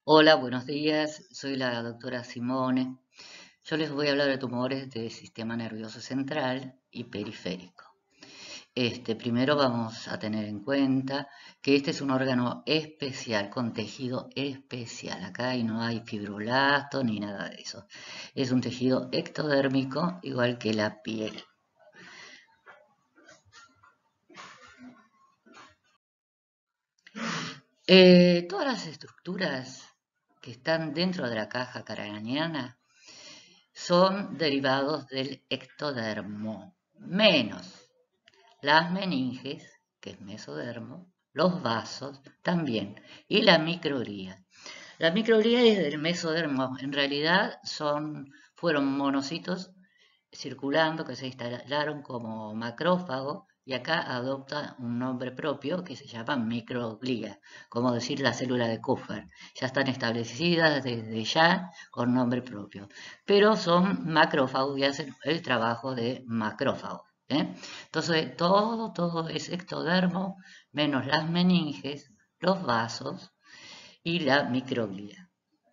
Hola, buenos días. Soy la doctora Simone. Yo les voy a hablar de tumores del sistema nervioso central y periférico. Primero vamos a tener en cuenta que este es un órgano especial, con tejido especial. Acá y no hay fibroblasto ni nada de eso. Es un tejido ectodérmico, igual que la piel. Todas las estructuras que están dentro de la caja craneana son derivados del ectodermo, menos las meninges, que es mesodermo, los vasos también, y la microglía. La microglía es del mesodermo, en realidad fueron monocitos circulando que se instalaron como macrófago y acá adopta un nombre propio que se llama microglía, como decir la célula de Kupffer. Ya están establecidas desde ya con nombre propio, pero son macrófagos y hacen el trabajo de macrófago. Entonces todo es ectodermo menos las meninges, los vasos y la microglía.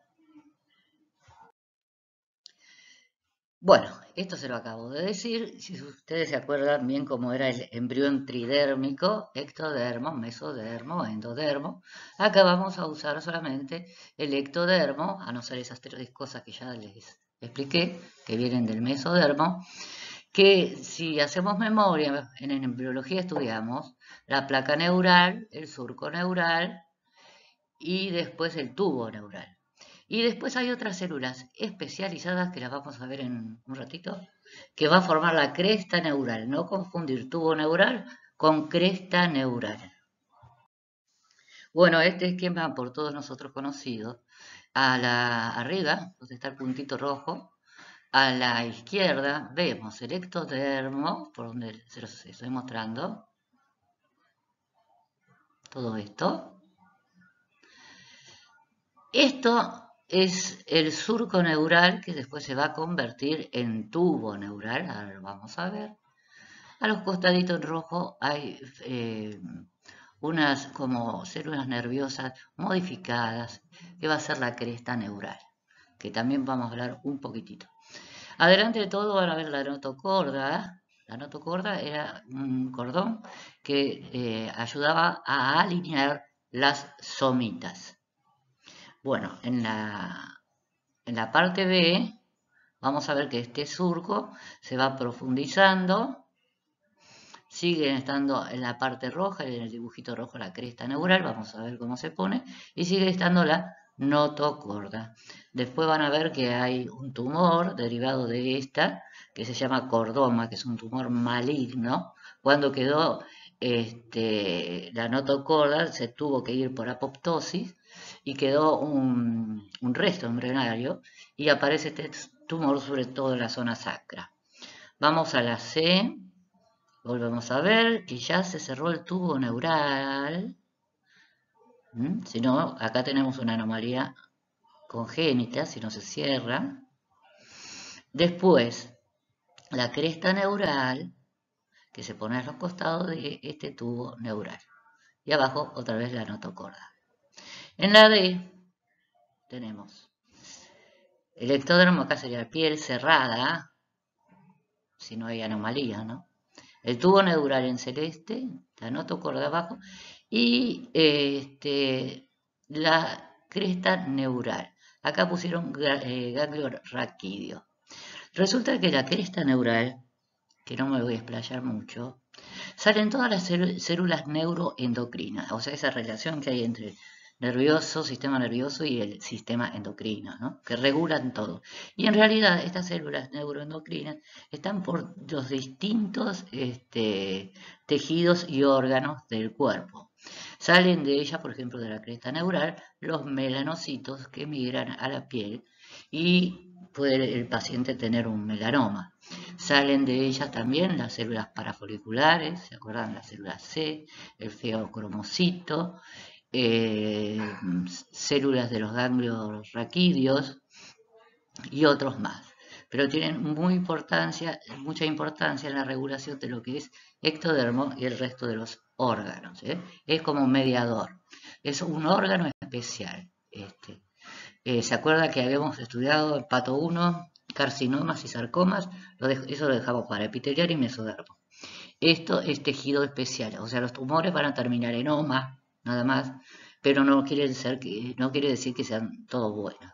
Bueno, esto se lo acabo de decir. Si ustedes se acuerdan bien cómo era el embrión tridérmico, ectodermo, mesodermo, endodermo, acá vamos a usar solamente el ectodermo, a no ser esas tres cosas que ya les expliqué, que vienen del mesodermo, que si hacemos memoria, en embriología estudiamos la placa neural, el surco neural y después el tubo neural. Y después hay otras células especializadas que las vamos a ver en un ratito, que va a formar la cresta neural. No confundir tubo neural con cresta neural. Bueno, este esquema por todos nosotros conocido. Arriba, donde está el puntito rojo, a la izquierda vemos el ectodermo, por donde se los estoy mostrando. Todo esto. Esto es el surco neural que después se va a convertir en tubo neural. Ahora lo vamos a ver. A los costaditos en rojo hay unas como células nerviosas modificadas que va a ser la cresta neural, que también vamos a hablar un poquitito. Adelante de todo van a ver la notocorda. La notocorda era un cordón que ayudaba a alinear las somitas. Bueno, en la parte B vamos a ver que este surco se va profundizando, sigue estando en la parte roja, en el dibujito rojo la cresta neural, vamos a ver cómo se pone, y sigue estando la notocorda. Después van a ver que hay un tumor derivado de esta, que se llama cordoma, que es un tumor maligno. Cuando quedó la notocorda, se tuvo que ir por apoptosis y quedó un resto embrionario y aparece este tumor sobre todo en la zona sacra. Vamos a la C, volvemos a ver que ya se cerró el tubo neural. Si no, acá tenemos una anomalía congénita, si no se cierra. Después, la cresta neural, que se pone a los costados de este tubo neural. Y abajo otra vez la notocorda. En la D tenemos el ectodermo, acá sería la piel cerrada, si no hay anomalía, ¿no? El tubo neural en celeste, la notocorda abajo, y la cresta neural. Acá pusieron ganglio raquídeo. Resulta que la cresta neural, que no me voy a explayar mucho, salen todas las células neuroendocrinas, o sea, esa relación que hay entre sistema nervioso y el sistema endocrino, ¿no? Que regulan todo. Y en realidad estas células neuroendocrinas están por los distintos tejidos y órganos del cuerpo. Salen de ella, por ejemplo, de la cresta neural, los melanocitos que migran a la piel y puede el paciente tener un melanoma. Salen de ellas también las células parafoliculares, ¿se acuerdan? Las células C, el feocromocito, células de los ganglios raquídeos y otros más. Pero tienen mucha importancia en la regulación de lo que es ectodermo y el resto de los órganos. Es como un mediador. Es un órgano especial. ¿Se acuerda que habíamos estudiado el pato 1, carcinomas y sarcomas? Eso lo dejamos para epitelial y mesodermo. Esto es tejido especial, o sea, los tumores van a terminar en oma, nada más, pero no quiere decir que sean todos buenos.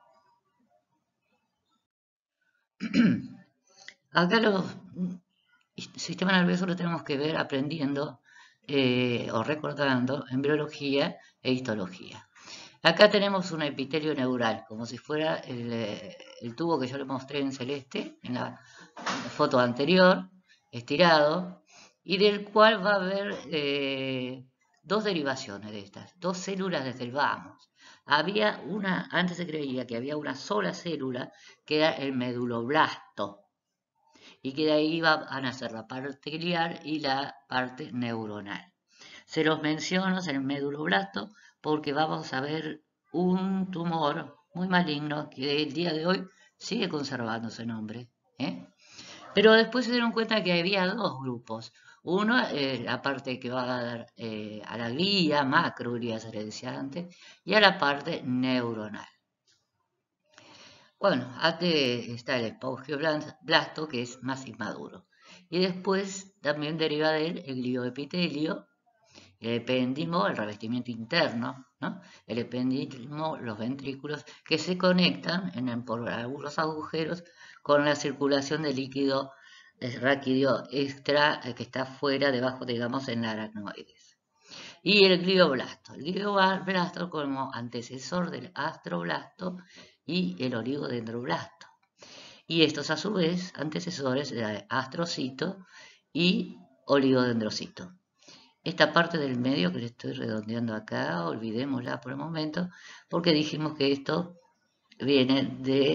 Acá los sistema nervioso lo tenemos que ver aprendiendo o recordando en biología e histología. Acá tenemos un epitelio neural, como si fuera el tubo que yo le mostré en celeste en la foto anterior, estirado, y del cual va a haber dos derivaciones de estas, dos células desde el vamos. Antes se creía que había una sola célula, que era el meduloblasto, y que de ahí iba a nacer la parte glial y la parte neuronal. Se los menciono en el meduloblasto porque vamos a ver un tumor muy maligno que el día de hoy sigue conservando ese nombre. Pero después se dieron cuenta que había dos grupos. Uno, la parte que va a dar a la glía, macroglía se le decía antes, y a la parte neuronal. Bueno, antes está el espongioblasto, que es más inmaduro. Y después también deriva de él el glioepitelio, el epéndimo, el revestimiento interno, ¿no? El epéndimo, los ventrículos, que se conectan por algunos agujeros con la circulación de líquido raquídeo extra que está fuera, debajo, digamos, en la aracnoides. Y el glioblasto como antecesor del astroblasto y el oligodendroblasto. Y estos a su vez antecesores de astrocito y oligodendrocito. Esta parte del medio que le estoy redondeando acá, olvidémosla por el momento, porque dijimos que esto viene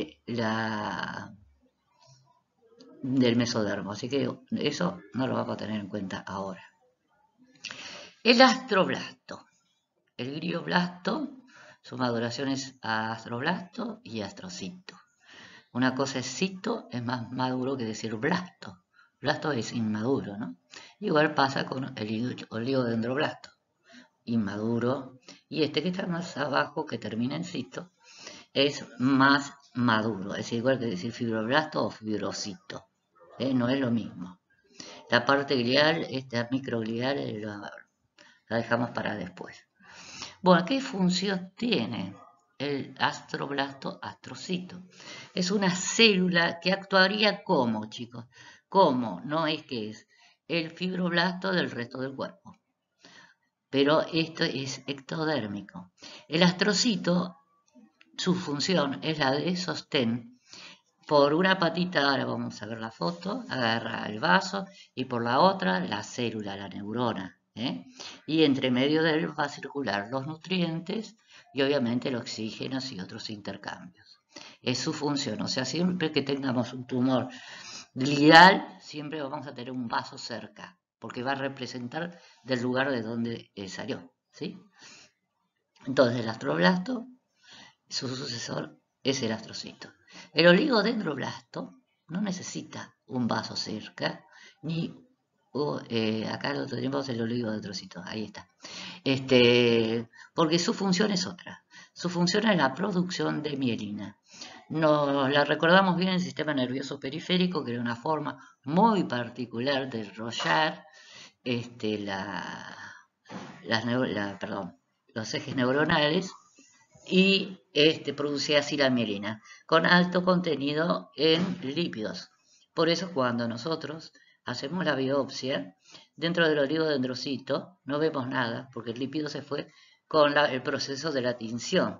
del mesodermo, así que eso no lo vamos a tener en cuenta ahora. El astroblasto. El glioblasto, su maduración es astroblasto y astrocito. Una cosa es cito, es más maduro que decir blasto. Blasto es inmaduro, ¿no? Igual pasa con el oligodendroblasto, inmaduro. Y este que está más abajo, que termina en cito, es más maduro. Es igual que decir fibroblasto o fibrocito. No es lo mismo. La parte glial, esta microglial, la dejamos para después. Bueno, ¿qué función tiene el astroblasto astrocito? Es una célula que actuaría como, chicos, como, no es que es el fibroblasto del resto del cuerpo. Pero esto es ectodérmico. El astrocito, su función es la de sostén. Por una patita, ahora vamos a ver la foto, agarra el vaso y por la otra la célula, la neurona. Y entre medio de él va a circular los nutrientes y obviamente el oxígeno y otros intercambios. Es su función, o sea, siempre que tengamos un tumor glial, siempre vamos a tener un vaso cerca, porque va a representar del lugar de donde salió, ¿sí? Entonces el astroblasto, su sucesor es el astrocito. El oligodendroblasto no necesita un vaso cerca, ni acá lo tenemos el oligodendrocito, ahí está. Porque su función es otra. Su función es la producción de mielina. Nos la recordamos bien en el sistema nervioso periférico, que era una forma muy particular de enrollar los ejes neuronales y producía así la mielina, con alto contenido en lípidos. Por eso cuando nosotros hacemos la biopsia, dentro del oligodendrocito no vemos nada, porque el lípido se fue con el proceso de la tinción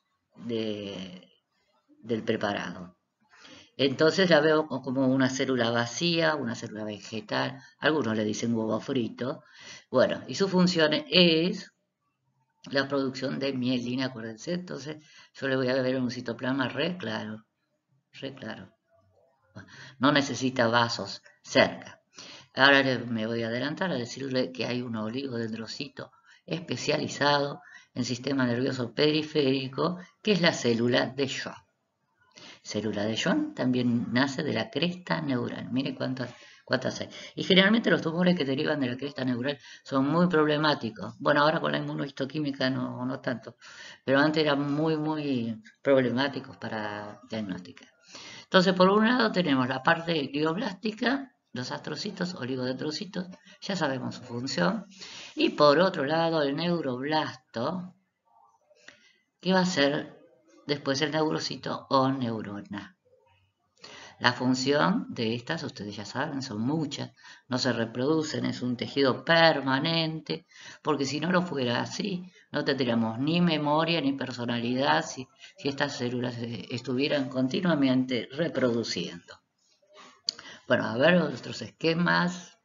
del preparado. Entonces la veo como una célula vacía, una célula vegetal, algunos le dicen huevo frito. Bueno, y su función es la producción de mielina, acuérdense. Entonces yo le voy a ver un citoplasma re claro. No necesita vasos cerca. Ahora me voy a adelantar a decirle que hay un oligodendrocito especializado en sistema nervioso periférico, que es la célula de Schwann. Célula de Schwann también nace de la cresta neural. Mire ¿Cuántas hay? Y generalmente los tumores que derivan de la cresta neural son muy problemáticos. Bueno, ahora con la inmunohistoquímica no tanto, pero antes eran muy problemáticos para diagnosticar. Entonces, por un lado tenemos la parte glioblástica, los astrocitos, oligodendrocitos, ya sabemos su función. Y por otro lado, el neuroblasto, que va a ser después el neurocito o neurona. La función de estas, ustedes ya saben, son muchas, no se reproducen, es un tejido permanente, porque si no lo fuera así, no tendríamos ni memoria ni personalidad si estas células estuvieran continuamente reproduciendo. Bueno, a ver otros esquemas.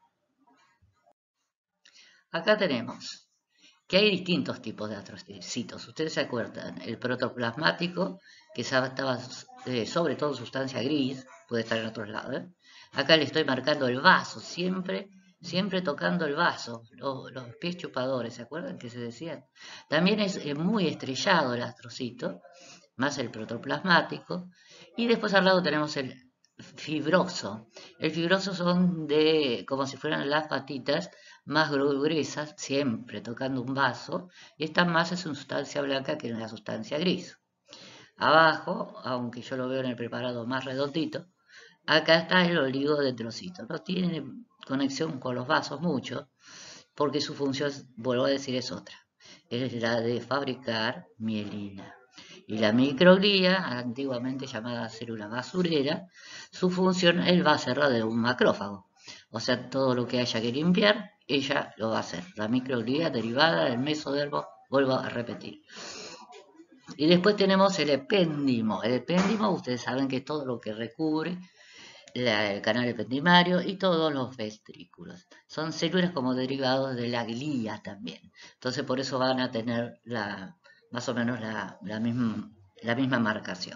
Acá tenemos que hay distintos tipos de astrocitos. Ustedes se acuerdan, el protoplasmático, que estaba sobre todo sustancia gris, puede estar en otros lados. Acá le estoy marcando el vaso, siempre tocando el vaso, los pies chupadores, ¿se acuerdan que se decían? También es muy estrellado el astrocito, más el protoplasmático. Y después al lado tenemos el fibroso. El fibroso son como si fueran las patitas más gruesas, siempre tocando un vaso, y esta más es una sustancia blanca que una sustancia gris. Abajo, aunque yo lo veo en el preparado más redondito, acá está el oligodendrocito. No tiene conexión con los vasos mucho, porque su función, vuelvo a decir, es otra. Es la de fabricar mielina. Y la microglía, antiguamente llamada célula basurera, su función él va a ser la de un macrófago. O sea, todo lo que haya que limpiar, ella lo va a hacer. La microglía derivada del mesodermo, vuelvo a repetir. Y después tenemos el epéndimo. El epéndimo, ustedes saben que es todo lo que recubre el canal ependimario y todos los vestrículos. Son células como derivados de la glía también. Entonces por eso van a tener más o menos la misma marcación.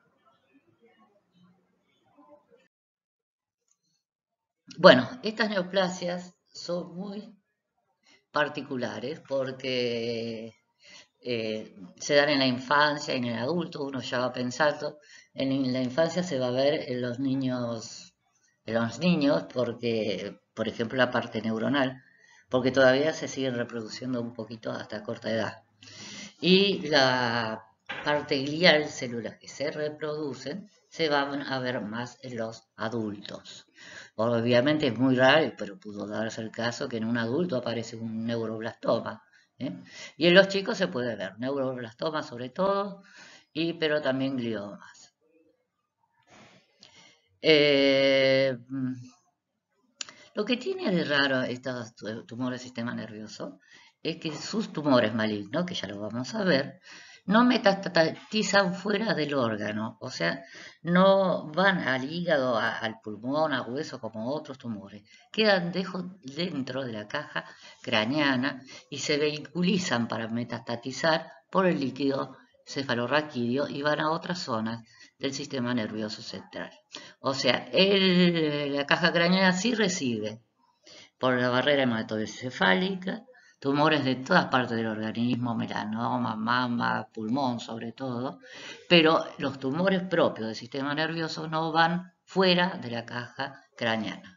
Bueno, estas neoplasias son muy particulares porque se dan en la infancia y en el adulto, uno ya va pensando, en la infancia se va a ver en los niños porque, por ejemplo, la parte neuronal, porque todavía se siguen reproduciendo un poquito hasta corta edad. Y la parte glial, células que se reproducen, se van a ver más en los adultos. Obviamente es muy raro, pero pudo darse el caso que en un adulto aparece un neuroblastoma. ¿eh? Y en los chicos se puede ver neuroblastomas sobre todo, pero también gliomas. Eh, lo que tiene de raro estos tumores del sistema nervioso es que sus tumores malignos, que ya lo vamos a ver, no metastatizan fuera del órgano, o sea, no van al hígado, al pulmón, al hueso como otros tumores, quedan dentro de la caja craneana y se vehiculizan para metastatizar por el líquido cefalorraquídeo y van a otras zonas del sistema nervioso central. O sea, la caja craneana sí recibe por la barrera hematoencefálica tumores de todas partes del organismo, melanoma, mama, pulmón sobre todo, pero los tumores propios del sistema nervioso no van fuera de la caja craneana.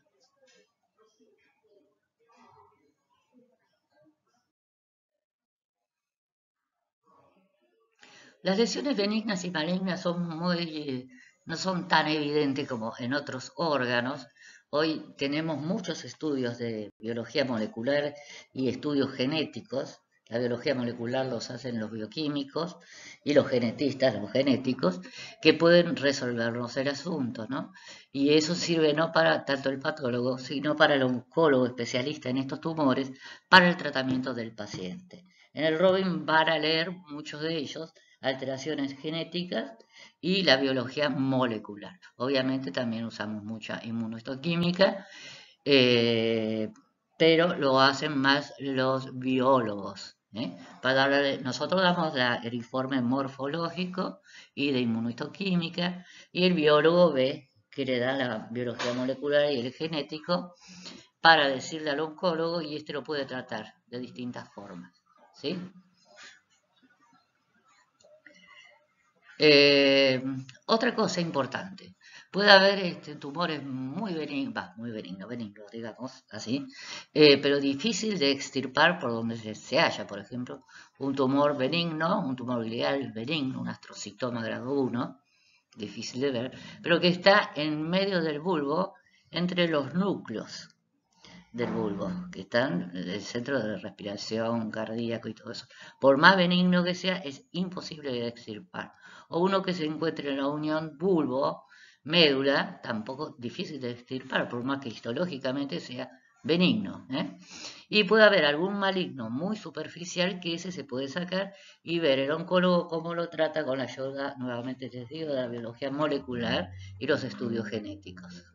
Las lesiones benignas y malignas no son tan evidentes como en otros órganos. Hoy tenemos muchos estudios de biología molecular y estudios genéticos. La biología molecular los hacen los bioquímicos y los genetistas, los genéticos, que pueden resolvernos el asunto, ¿no? Y eso sirve no para tanto el patólogo, sino para el oncólogo especialista en estos tumores, para el tratamiento del paciente. En el Robin van a leer muchos de ellos alteraciones genéticas y la biología molecular. Obviamente también usamos mucha inmunohistoquímica, eh, pero lo hacen más los biólogos. Nosotros damos el informe morfológico y de inmunohistoquímica y el biólogo ve que le da la biología molecular y el genético para decirle al oncólogo y este lo puede tratar de distintas formas. ¿Sí? Otra cosa importante, puede haber tumores muy benignos, digamos así, pero difícil de extirpar por donde se haya. Por ejemplo, un tumor benigno, un tumor glial benigno, un astrocitoma grado 1, difícil de ver, pero que está en medio del bulbo, entre los núcleos del bulbo, que están en el centro de la respiración, cardíaco y todo eso. Por más benigno que sea, es imposible de extirpar. O uno que se encuentre en la unión bulbo-médula, tampoco difícil de extirpar, por más que histológicamente sea benigno. Y puede haber algún maligno muy superficial que ese se puede sacar y ver el oncólogo cómo lo trata con la ayuda, nuevamente les digo, de la biología molecular y los estudios genéticos.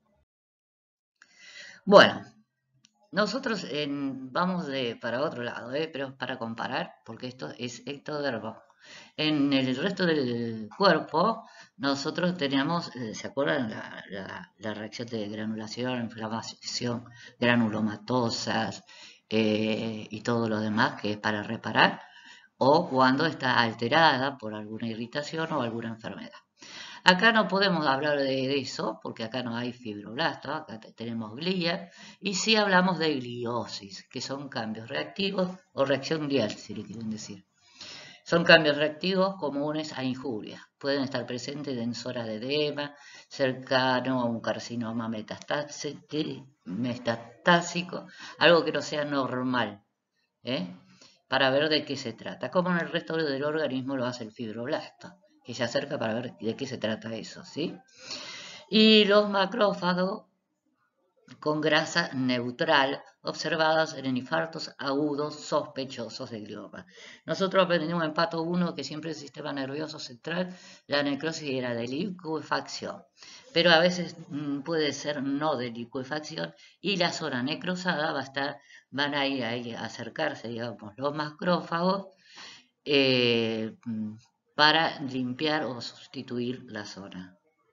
Bueno, nosotros vamos para otro lado, pero para comparar, porque esto es ectodermo. En el resto del cuerpo, nosotros teníamos, ¿se acuerdan? La reacción de granulación, inflamación, granulomatosas y todo lo demás que es para reparar, o cuando está alterada por alguna irritación o alguna enfermedad. Acá no podemos hablar de eso porque acá no hay fibroblastos, acá tenemos glía, y sí hablamos de gliosis, que son cambios reactivos o reacción glial, si le quieren decir. Son cambios reactivos comunes a injurias. Pueden estar presentes en zonas de edema, cercano a un carcinoma metastásico, algo que no sea normal, ¿eh? Para ver de qué se trata, como en el resto del organismo lo hace el fibroblasto, que se acerca para ver de qué se trata eso, ¿sí? Y los macrófagos con grasa neutral observadas en infartos agudos sospechosos de glioma. Nosotros aprendimos en Pato 1 que siempre el sistema nervioso central, la necrosis era de liquefacción, pero a veces puede ser no de liquefacción y la zona necrosada van a ir ahí a acercarse, digamos, los macrófagos eh, para limpiar o sustituir la zona.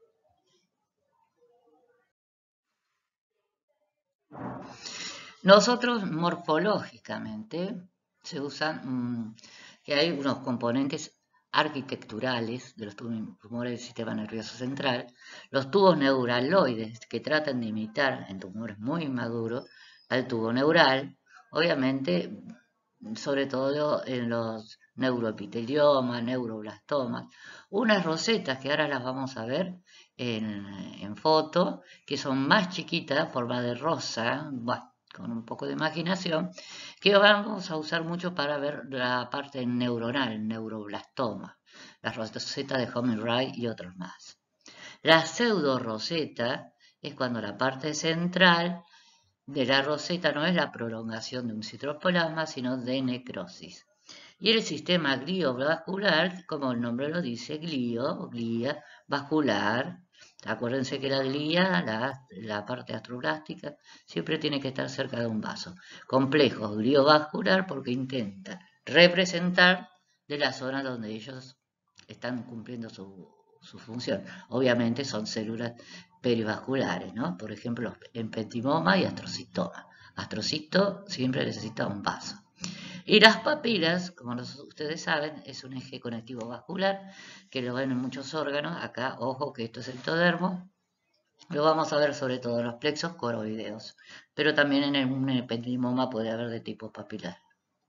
Nosotros morfológicamente se usan, que hay unos componentes arquitecturales de los tumores del sistema nervioso central, los tubos neuraloides que tratan de imitar en tumores muy inmaduros al tubo neural, obviamente sobre todo en los neuroepiteliomas, neuroblastomas, unas rosetas que ahora las vamos a ver en foto, que son más chiquitas, forma de rosa, bueno, con un poco de imaginación, que vamos a usar mucho para ver la parte neuronal, neuroblastoma, las rosetas de Homenwright y otros más. La pseudo roseta es cuando la parte central de la roseta no es la prolongación de un citoplasma, sino de necrosis. Y el sistema gliovascular, como el nombre lo dice, glía, vascular. Acuérdense que la glía, la parte astroblástica, siempre tiene que estar cerca de un vaso. Complejo gliovascular porque intenta representar de la zona donde ellos están cumpliendo su función. Obviamente son células perivasculares, ¿no? Por ejemplo, empentimoma y astrocitoma. Astrocito siempre necesita un vaso. Y las papilas, como ustedes saben, es un eje conectivo vascular que lo ven en muchos órganos. Acá, ojo que esto es el ectodermo. Lo vamos a ver sobre todo en los plexos coroideos, pero también en un ependimoma puede haber de tipo papilar.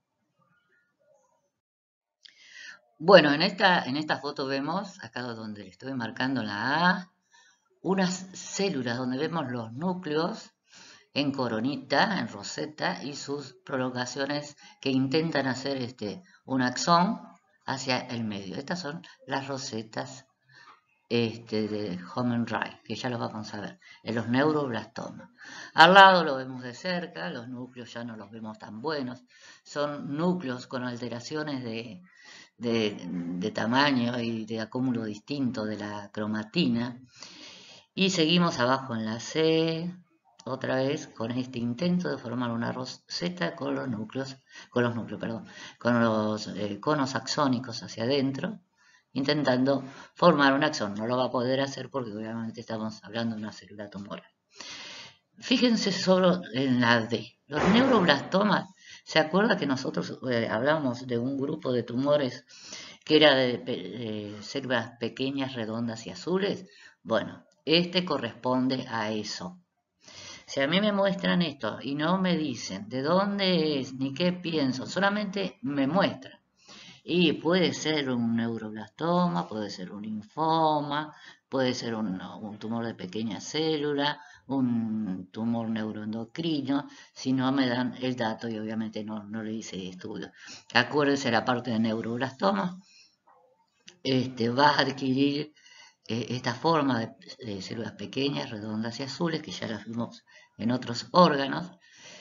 Bueno, en esta foto vemos, acá donde le estoy marcando la A, unas células donde vemos los núcleos en coronita, en roseta, y sus prolongaciones que intentan hacer un axón hacia el medio. Estas son las rosetas de Homenwright, que ya los vamos a ver, en los neuroblastomas. Al lado lo vemos de cerca, los núcleos ya no los vemos tan buenos, son núcleos con alteraciones de tamaño y de acúmulo distinto de la cromatina. Y seguimos abajo en la C, otra vez con este intento de formar una roseta con los núcleos, con los conos axónicos hacia adentro, intentando formar un axón. No lo va a poder hacer porque obviamente estamos hablando de una célula tumoral. Fíjense solo en la D. Los neuroblastomas, ¿se acuerda que nosotros hablamos de un grupo de tumores que era de células pequeñas, redondas y azules. Bueno, este corresponde a eso. Si a mí me muestran esto y no me dicen de dónde es ni qué pienso, solamente me muestran. Y puede ser un neuroblastoma, puede ser un linfoma, puede ser un tumor de pequeña célula, un tumor neuroendocrino, si no me dan el dato y obviamente no le hice estudio. Acuérdense la parte de neuroblastoma, va a adquirir esta forma de células pequeñas, redondas y azules, que ya las vimos en otros órganos,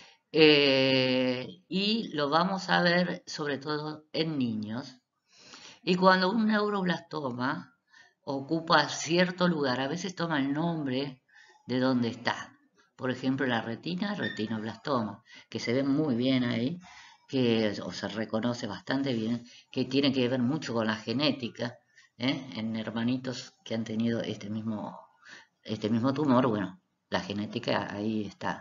y lo vamos a ver sobre todo en niños. Y cuando un neuroblastoma ocupa cierto lugar, a veces toma el nombre de donde está. Por ejemplo, la retina, retinoblastoma, que se ve muy bien ahí, o se reconoce bastante bien, que tiene que ver mucho con la genética, en hermanitos que han tenido este mismo tumor, bueno, la genética ahí está.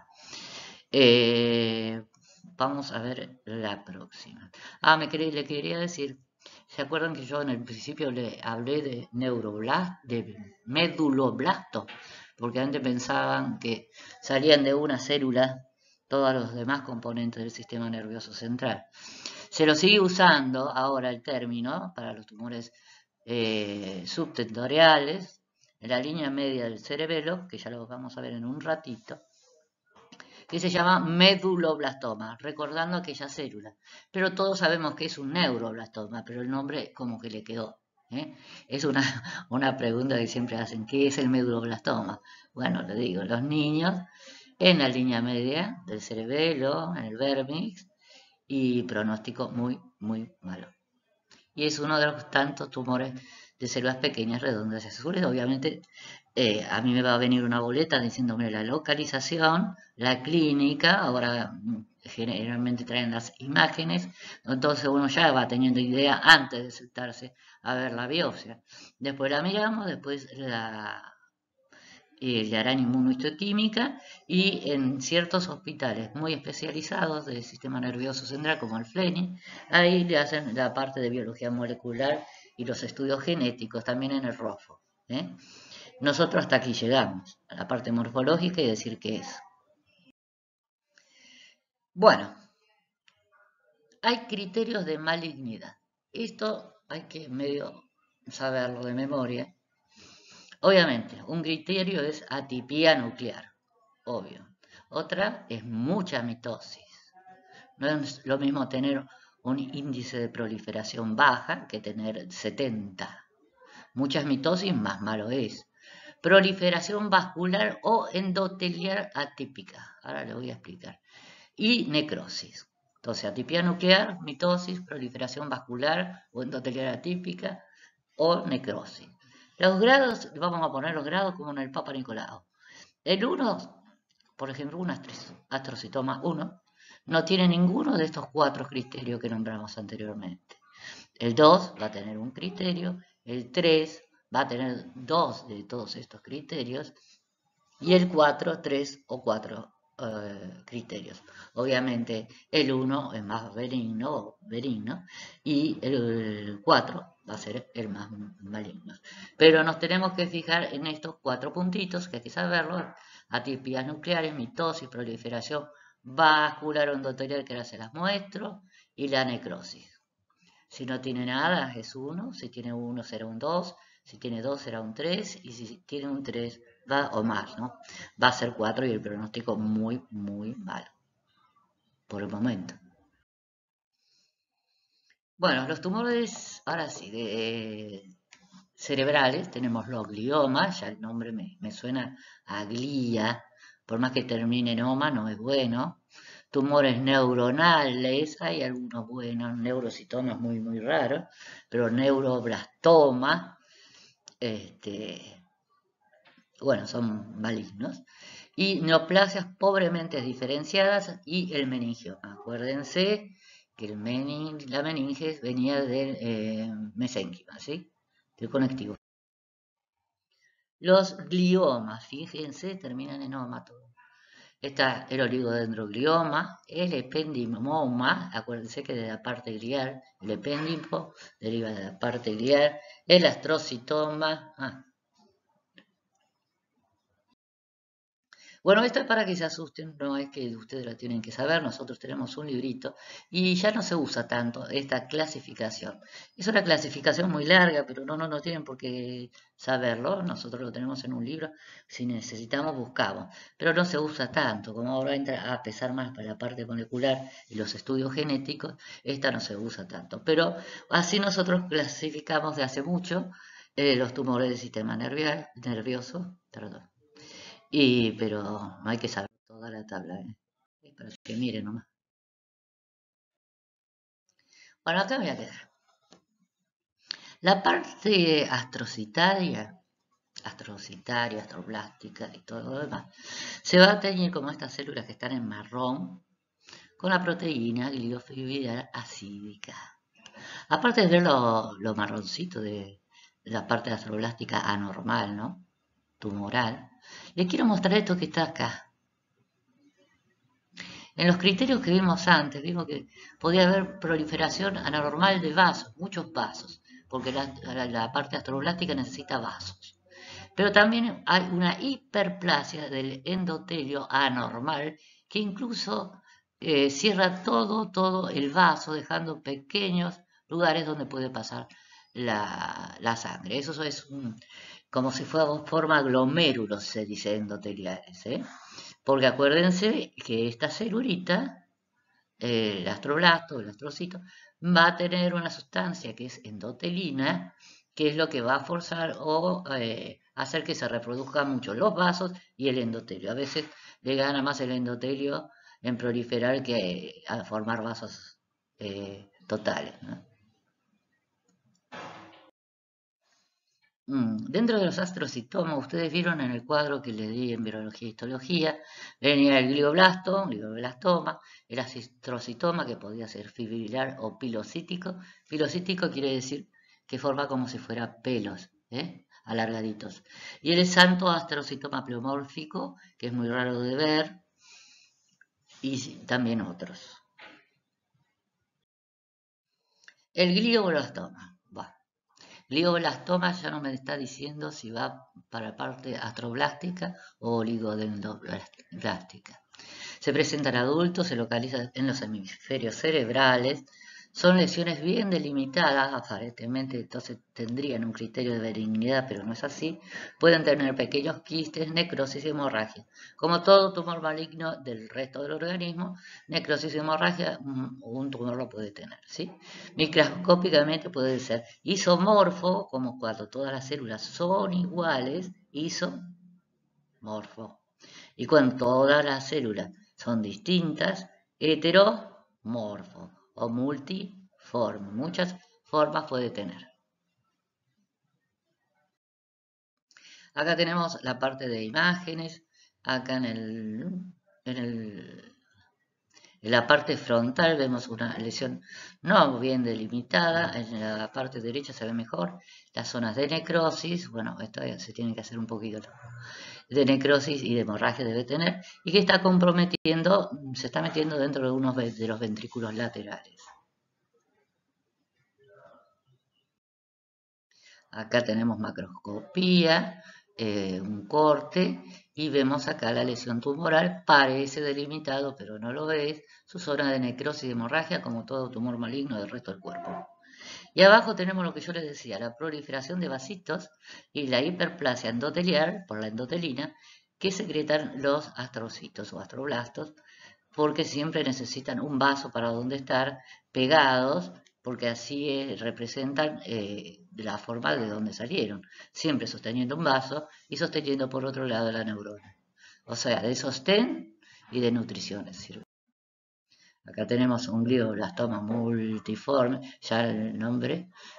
Vamos a ver la próxima. Le quería decir, ¿se acuerdan que yo en el principio le hablé de de meduloblasto? Porque antes pensaban que salían de una célula todos los demás componentes del sistema nervioso central. Se lo sigue usando ahora el término para los tumores subtentoriales, en la línea media del cerebelo, que ya lo vamos a ver en un ratito, que se llama meduloblastoma, recordando aquella célula. Pero todos sabemos que es un neuroblastoma, pero el nombre como que le quedó. Es una pregunta que siempre hacen, ¿qué es el meduloblastoma? Bueno, le digo, los niños en la línea media del cerebelo, en el vérmix, y pronóstico muy, muy malo. Y es uno de los tantos tumores de células pequeñas, redondas y azules. Obviamente, a mí me va a venir una boleta diciéndome la localización, la clínica, ahora generalmente traen las imágenes, entonces uno ya va teniendo idea antes de sentarse a ver la biopsia. Después la miramos, después le harán inmunohistoquímica y en ciertos hospitales muy especializados del sistema nervioso central como el FLENI, ahí le hacen la parte de biología molecular y los estudios genéticos también en el ROFO. Nosotros hasta aquí llegamos, a la parte morfológica y decir qué es. Bueno, hay criterios de malignidad. Esto hay que medio saberlo de memoria. Obviamente, un criterio es atipía nuclear, obvio. Otra es mucha mitosis. No es lo mismo tener un índice de proliferación baja que tener 70. Muchas mitosis más malo es. Proliferación vascular o endotelial atípica. Ahora le voy a explicar. Y necrosis. Entonces, atipia nuclear, mitosis, proliferación vascular o endotelial atípica o necrosis. Los grados, vamos a poner los grados como en el Papa Nicolau. El 1, por ejemplo, un astrocitoma 1, no tiene ninguno de estos 4 criterios que nombramos anteriormente. El 2 va a tener un criterio, el 3 va a tener 2 de todos estos criterios y el 4, 3 o 4 criterios. Obviamente el 1 es más benigno y el 4 va a ser el más maligno. Pero nos tenemos que fijar en estos 4 puntitos, que hay que saberlo: atipias nucleares, mitosis, proliferación vascular o endotelial, que ahora se las muestro, y la necrosis. Si no tiene nada es 1, si tiene 1 será un 2, si tiene 2 será un 3 y si tiene un 3 va o más, ¿no? Va a ser 4 y el pronóstico muy, muy malo por el momento. Bueno, los tumores, ahora sí, cerebrales, tenemos los gliomas, ya el nombre me suena a glía, por más que termine en oma, no es bueno. Tumores neuronales, hay algunos buenos, neurocitomas muy, muy raros, pero neuroblastoma, bueno, son malignos. Y neoplasias pobremente diferenciadas y el meningio. Acuérdense que la meninge venía del mesénquima, ¿sí? Del conectivo. Los gliomas, fíjense, terminan en oma todo. Está el oligodendroglioma, el ependimoma, acuérdense que de la parte glial, el ependimo deriva de la parte glial, el astrocitoma. Bueno, esto es para que se asusten, no es que ustedes lo tienen que saber, nosotros tenemos un librito y ya no se usa tanto esta clasificación. Es una clasificación muy larga, pero no tienen por qué saberlo, nosotros lo tenemos en un libro, si necesitamos buscamos, pero no se usa tanto, como ahora entra a pesar más para la parte molecular y los estudios genéticos, esta no se usa tanto, pero así nosotros clasificamos de hace mucho los tumores del sistema nervioso, perdón. Pero no hay que saber toda la tabla, ¿eh? Es para que miren nomás. Bueno, acá me voy a quedar. La parte astrocitaria, astroblástica y todo lo demás, se va a teñir como estas células que están en marrón con la proteína glicofibrilar acídica. Aparte de ver lo marroncito de la parte astroblástica anormal, ¿no? Tumoral, les quiero mostrar esto que está acá. En los criterios que vimos antes, vimos que podía haber proliferación anormal de vasos, muchos vasos, porque la parte astroblástica necesita vasos. Pero también hay una hiperplasia del endotelio anormal que incluso cierra todo el vaso, dejando pequeños lugares donde puede pasar la sangre. Eso es como si fuera forma glomérulos, se dice endoteliales, ¿eh? Porque acuérdense que esta celulita, el astroblasto, el astrocito, va a tener una sustancia que es endotelina, que es lo que va a forzar o hacer que se reproduzcan mucho los vasos y el endotelio. A veces le gana más el endotelio en proliferar que a formar vasos totales, ¿no? Dentro de los astrocitomas, ustedes vieron en el cuadro que les di en virología e histología, venía el glioblastoma, el astrocitoma que podía ser fibrilar o pilocítico. Pilocítico quiere decir que forma como si fuera pelos, alargaditos. Y el santo astrocitoma pleomórfico, que es muy raro de ver, y también otros. El glioblastoma. Glioblastoma ya no me está diciendo si va para parte astroblástica o oligodendroblástica. Se presenta en adultos, se localiza en los hemisferios cerebrales, son lesiones bien delimitadas, aparentemente entonces tendrían un criterio de benignidad, pero no es así. Pueden tener pequeños quistes, necrosis y hemorragia. Como todo tumor maligno del resto del organismo, necrosis y hemorragia, un tumor lo puede tener, ¿sí? Microscópicamente puede ser isomorfo, como cuando todas las células son iguales, isomorfo. Y cuando todas las células son distintas, heteromorfo o multiforme. Muchas formas puede tener. Acá tenemos la parte de imágenes. Acá en la parte frontal vemos una lesión no bien delimitada. En la parte derecha se ve mejor. Las zonas de necrosis. Bueno, esto se tiene que hacer un poquito de necrosis y de hemorragia debe tener, y que está comprometiendo, se está metiendo dentro de uno de los ventrículos laterales. Acá tenemos macroscopía, un corte, y vemos acá la lesión tumoral, parece delimitado, pero no lo es, su zona de necrosis y hemorragia, como todo tumor maligno del resto del cuerpo. Y abajo tenemos lo que yo les decía, la proliferación de vasitos y la hiperplasia endotelial por la endotelina que secretan los astrocitos o astroblastos, porque siempre necesitan un vaso para donde estar pegados, porque así representan la forma de donde salieron, siempre sosteniendo un vaso y sosteniendo por otro lado la neurona. O sea, de sostén y de nutrición sirve. Acá tenemos un glioblastoma multiforme, ya el nombre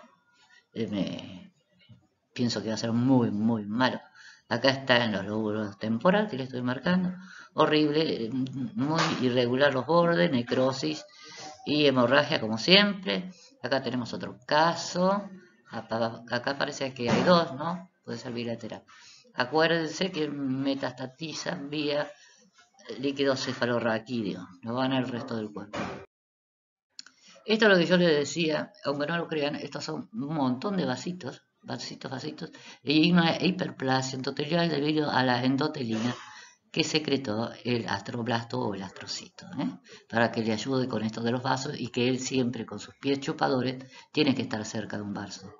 pienso que va a ser muy malo. Acá está en los lóbulos temporales, que le estoy marcando. Horrible, muy irregular los bordes, necrosis y hemorragia como siempre. Acá tenemos otro caso. Acá parece que hay dos, ¿no? Puede ser bilateral. Acuérdense que metastatizan vía líquido cefalorraquídeo, no van al resto del cuerpo. Esto es lo que yo les decía, aunque no lo crean, estos son un montón de vasitos, y una hiperplasia endotelial debido a la endotelina que secretó el astroblasto o el astrocito, para que le ayude con esto de los vasos y que él siempre con sus pies chupadores tiene que estar cerca de un vaso.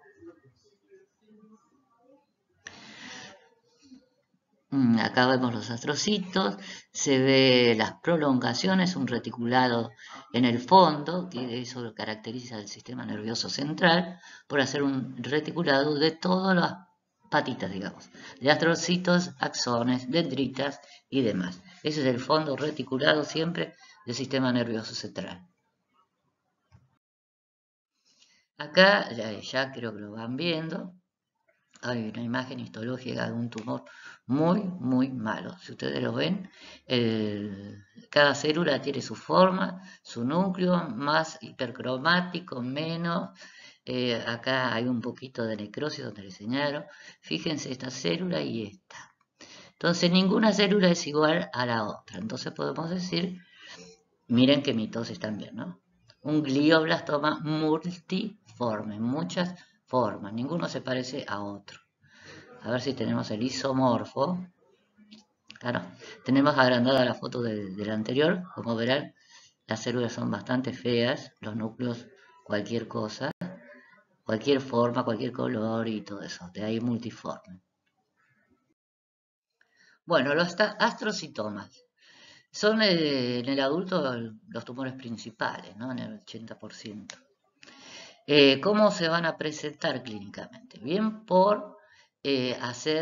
Acá vemos los astrocitos, se ve las prolongaciones, un reticulado en el fondo, que eso lo caracteriza el sistema nervioso central, por hacer un reticulado de todas las patitas, digamos, de astrocitos, axones, dendritas y demás. Ese es el fondo reticulado siempre del sistema nervioso central. Acá ya creo que lo van viendo. Hay una imagen histológica de un tumor muy malo. Si ustedes lo ven, cada célula tiene su forma, su núcleo, más hipercromático, menos. Acá hay un poquito de necrosis donde le señalo. Fíjense esta célula y esta. Entonces ninguna célula es igual a la otra. Entonces podemos decir, miren que mitosis también, ¿no? Un glioblastoma multiforme, muchas formas, ninguno se parece a otro. A ver si tenemos el isomorfo. Claro, tenemos agrandada la foto del anterior, como verán, las células son bastante feas, los núcleos cualquier cosa, cualquier forma, cualquier color y todo eso, de ahí multiforme. Bueno, los astrocitomas. Son en el adulto los tumores principales, ¿no? En el 80%. ¿Cómo se van a presentar clínicamente? Bien por hacer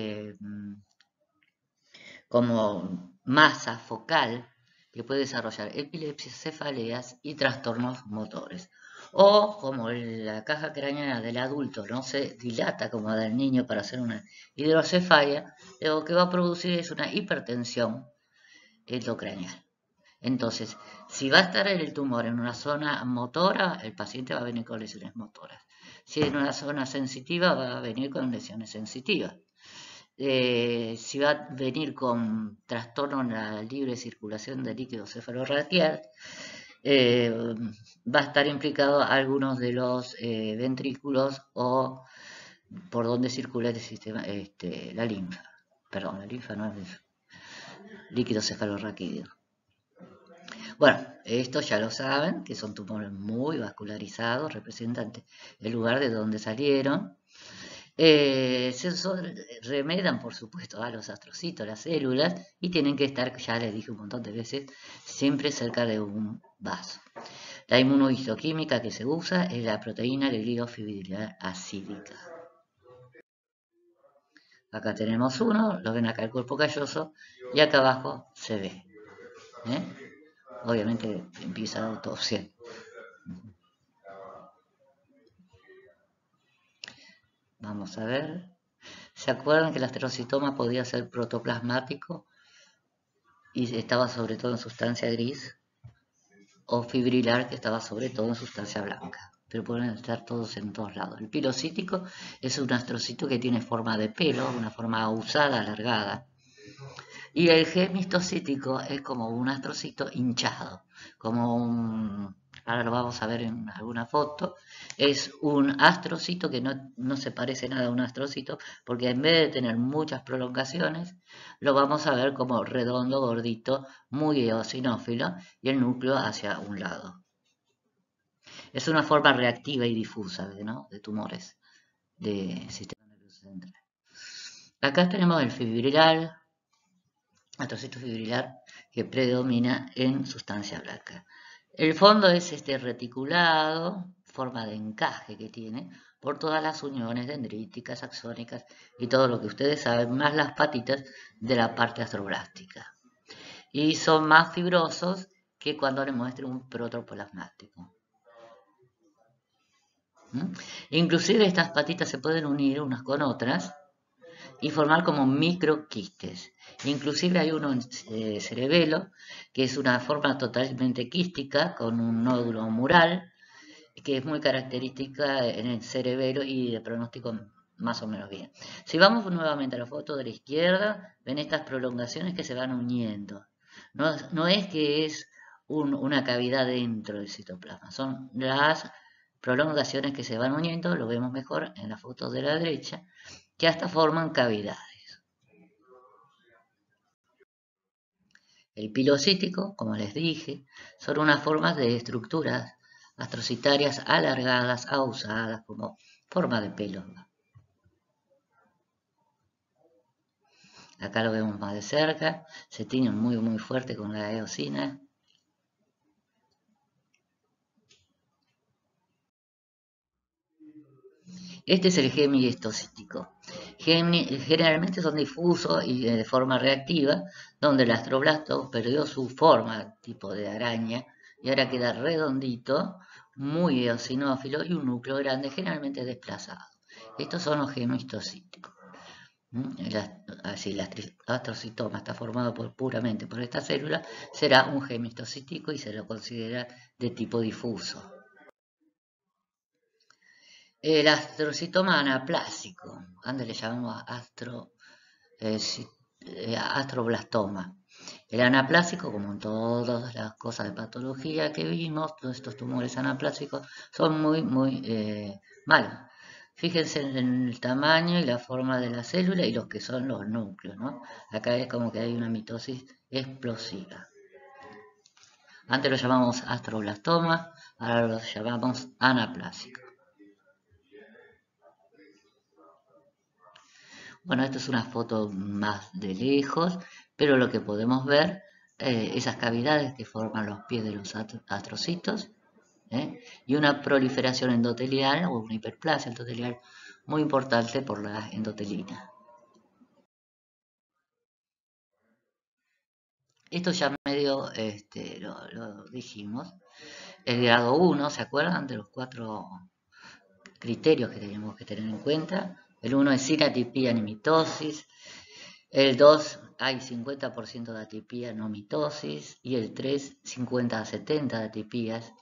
como masa focal que puede desarrollar epilepsias, cefaleas y trastornos motores. O como la caja craneana del adulto no se dilata como la del niño para hacer una hidrocefalia, lo que va a producir es una hipertensión endocraneal. Entonces, si va a estar el tumor en una zona motora, el paciente va a venir con lesiones motoras. Si en una zona sensitiva, va a venir con lesiones sensitivas. Si va a venir con trastorno en la libre circulación de líquido cefalorraquial, va a estar implicado algunos de los ventrículos o por donde circula el sistema, la linfa. Perdón, la linfa no es líquido cefalorraquídeo. Bueno, esto ya lo saben, que son tumores muy vascularizados, representan el lugar de donde salieron. Remedan, por supuesto, a los astrocitos, las células, y tienen que estar, ya les dije un montón de veces, siempre cerca de un vaso. La inmunohistoquímica que se usa es la proteína glicofibrilar acídica. Acá tenemos uno, lo ven acá el cuerpo calloso, y acá abajo se ve. Obviamente empieza la autopsia. Vamos a ver. ¿Se acuerdan que el astrocitoma podía ser protoplasmático y estaba sobre todo en sustancia gris? O fibrilar, que estaba sobre todo en sustancia blanca. Pero pueden estar todos en todos lados. El pilocítico es un astrocito que tiene forma de pelo, una forma usada, alargada. Y el gemistocítico es como un astrocito hinchado, como un... Ahora lo vamos a ver en alguna foto. Es un astrocito que no se parece nada a un astrocito, porque en vez de tener muchas prolongaciones, lo vamos a ver como redondo, gordito, muy eosinófilo, y el núcleo hacia un lado. Es una forma reactiva y difusa de tumores de sistema nervioso central. Acá tenemos el fibrilar, astrocito fibrilar que predomina en sustancia blanca. El fondo es este reticulado, forma de encaje que tiene, por todas las uniones dendríticas, axónicas y todo lo que ustedes saben, más las patitas de la parte astroblástica. Y son más fibrosos que cuando le muestren un protoplasmático. Inclusive estas patitas se pueden unir unas con otras y formar como microquistes. Inclusive hay uno en cerebelo, que es una forma totalmente quística, con un nódulo mural, que es muy característica en el cerebelo y de pronóstico más o menos bien. Si vamos nuevamente a la foto de la izquierda, ven estas prolongaciones que se van uniendo. No es que es una cavidad dentro del citoplasma, son las prolongaciones que se van uniendo, lo vemos mejor en la foto de la derecha, que hasta forman cavidades. El pilocítico, como les dije, son unas formas de estructuras astrocitarias alargadas, ahusadas, como forma de pelo. Acá lo vemos más de cerca, se tiñe muy fuerte con la eosina. Este es el Gemini histocístico. Generalmente son difusos y de forma reactiva, donde el astroblasto perdió su forma, tipo de araña, y ahora queda redondito, muy eosinófilo y un núcleo grande, generalmente desplazado. Estos son los hemistocíticos. Así, el astrocitoma está formado puramente por esta célula, será un hemistocítico y se lo considera de tipo difuso. El astrocitoma anaplásico, antes le llamamos astroblastoma. El anaplásico, como en todas las cosas de patología que vimos, todos estos tumores anaplásicos son muy malos. Fíjense en el tamaño y la forma de la célula y los que son los núcleos, ¿no? Acá es como que hay una mitosis explosiva. Antes lo llamamos astroblastoma, ahora lo llamamos anaplásico. Bueno, esta es una foto más de lejos, pero lo que podemos ver, esas cavidades que forman los pies de los astrocitos, y una proliferación endotelial o una hiperplasia endotelial muy importante por la endotelina. Esto ya medio lo dijimos. El grado 1, ¿se acuerdan de los 4 criterios que tenemos que tener en cuenta? El 1 es sin atipía ni mitosis. El 2 hay 50% de atipía no mitosis. Y el 3, 50 a 70 de atipías.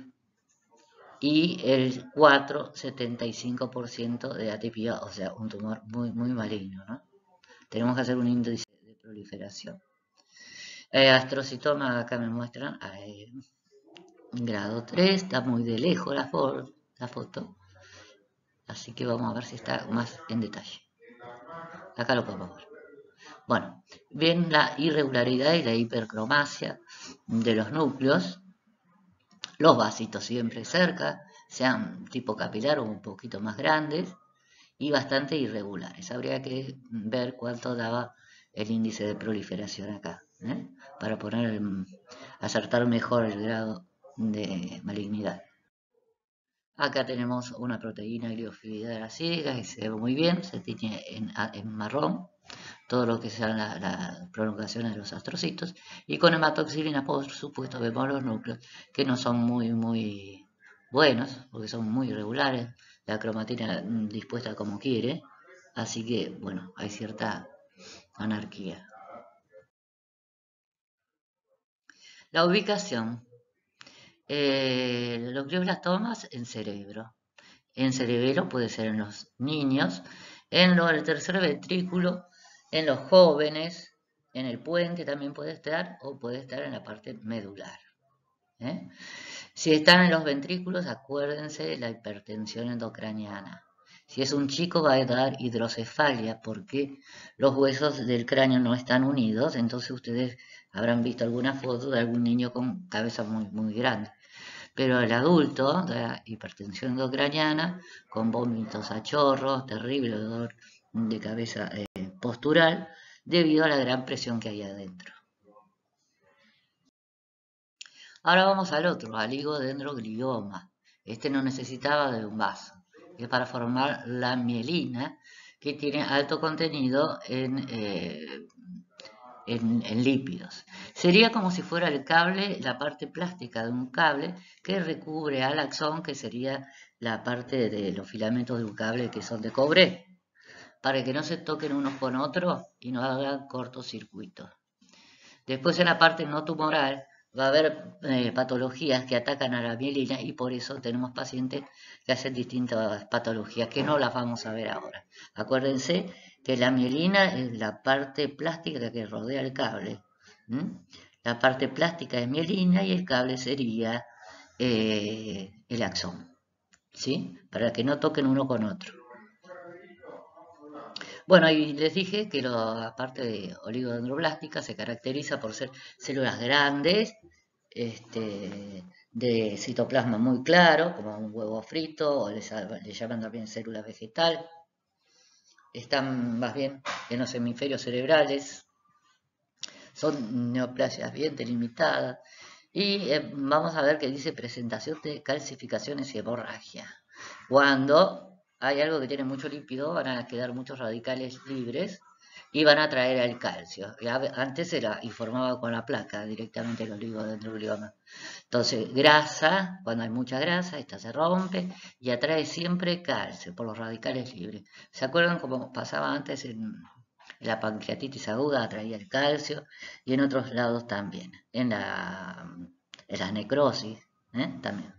Y el 4, 75% de atipía, o sea, un tumor muy maligno, ¿no? Tenemos que hacer un índice de proliferación. Astrocitoma, acá me muestran, grado 3, está muy de lejos la foto. Así que vamos a ver si está más en detalle. Acá lo podemos ver. Bueno, ven la irregularidad y la hipercromasia de los núcleos. Los vasitos siempre cerca, sean tipo capilar o un poquito más grandes y bastante irregulares. Habría que ver cuánto daba el índice de proliferación acá, para acertar mejor el grado de malignidad. Acá tenemos una proteína gliofilidar que se ve muy bien, se tiñe en marrón, todo lo que sean las prolongaciones de los astrocitos, y con hematoxilina, por supuesto, vemos los núcleos que no son muy buenos, porque son muy irregulares, la cromatina dispuesta como quiere, así que, bueno, hay cierta anarquía. La ubicación. Los glioblastomas en cerebro. En cerebelo puede ser en los niños, en el tercer ventrículo, en los jóvenes, en el puente también puede estar, o puede estar en la parte medular. Si están en los ventrículos, acuérdense de la hipertensión endocraniana. Si es un chico va a dar hidrocefalia porque los huesos del cráneo no están unidos, entonces ustedes habrán visto alguna foto de algún niño con cabeza muy grande. Pero el adulto de la hipertensión endocraniana, con vómitos a chorros, terrible dolor de cabeza postural, debido a la gran presión que hay adentro. Ahora vamos al otro, al higodendroglioma. Este no necesitaba de un vaso. Es para formar la mielina, que tiene alto contenido en lípidos. Sería como si fuera el cable, la parte plástica de un cable que recubre al axón, que sería la parte de los filamentos de un cable que son de cobre, para que no se toquen unos con otros y no hagan cortocircuito. Después en la parte no tumoral va a haber patologías que atacan a la mielina y por eso tenemos pacientes que hacen distintas patologías que no las vamos a ver ahora. Acuérdense que la mielina es la parte plástica que rodea el cable. la parte plástica es mielina y el cable sería el axón, ¿sí? Para que no toquen uno con otro. Bueno, y les dije que la parte de oligodendroblástica se caracteriza por ser células grandes, de citoplasma muy claro, como un huevo frito, o le llaman también célula vegetal. Están más bien en los hemisferios cerebrales, son neoplasias bien delimitadas. Y vamos a ver que dice presentación de calcificaciones y hemorragia. Cuando hay algo que tiene mucho lípido, van a quedar muchos radicales libres y van a traer el calcio. Antes era informaba con la placa directamente el oligodendroglioma. Entonces, grasa, cuando hay mucha grasa, esta se rompe y atrae siempre calcio por los radicales libres. ¿Se acuerdan cómo pasaba antes en la pancreatitis aguda? Atraía el calcio y en otros lados también. En la necrosis también.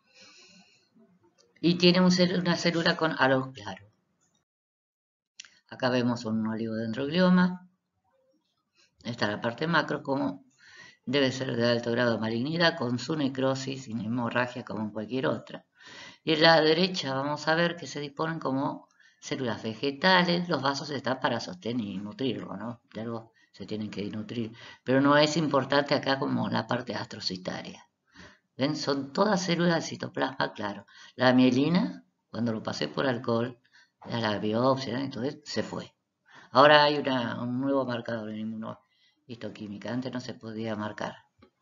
Y tiene una célula con halo claro. Acá vemos un oligodendroglioma. Esta es la parte macro, como debe ser de alto grado de malignidad, con su necrosis sin hemorragia como en cualquier otra. Y en la derecha vamos a ver que se disponen como células vegetales. Los vasos están para sostener y nutrirlo, ¿no? De algo se tienen que nutrir. Pero no es importante acá como la parte astrocitaria. ¿Ven? Son todas células de citoplasma, claro. La mielina, cuando lo pasé por alcohol, a la biopsia, entonces se fue. Ahora hay un nuevo marcador en inmunohistoquímica. Antes no se podía marcar.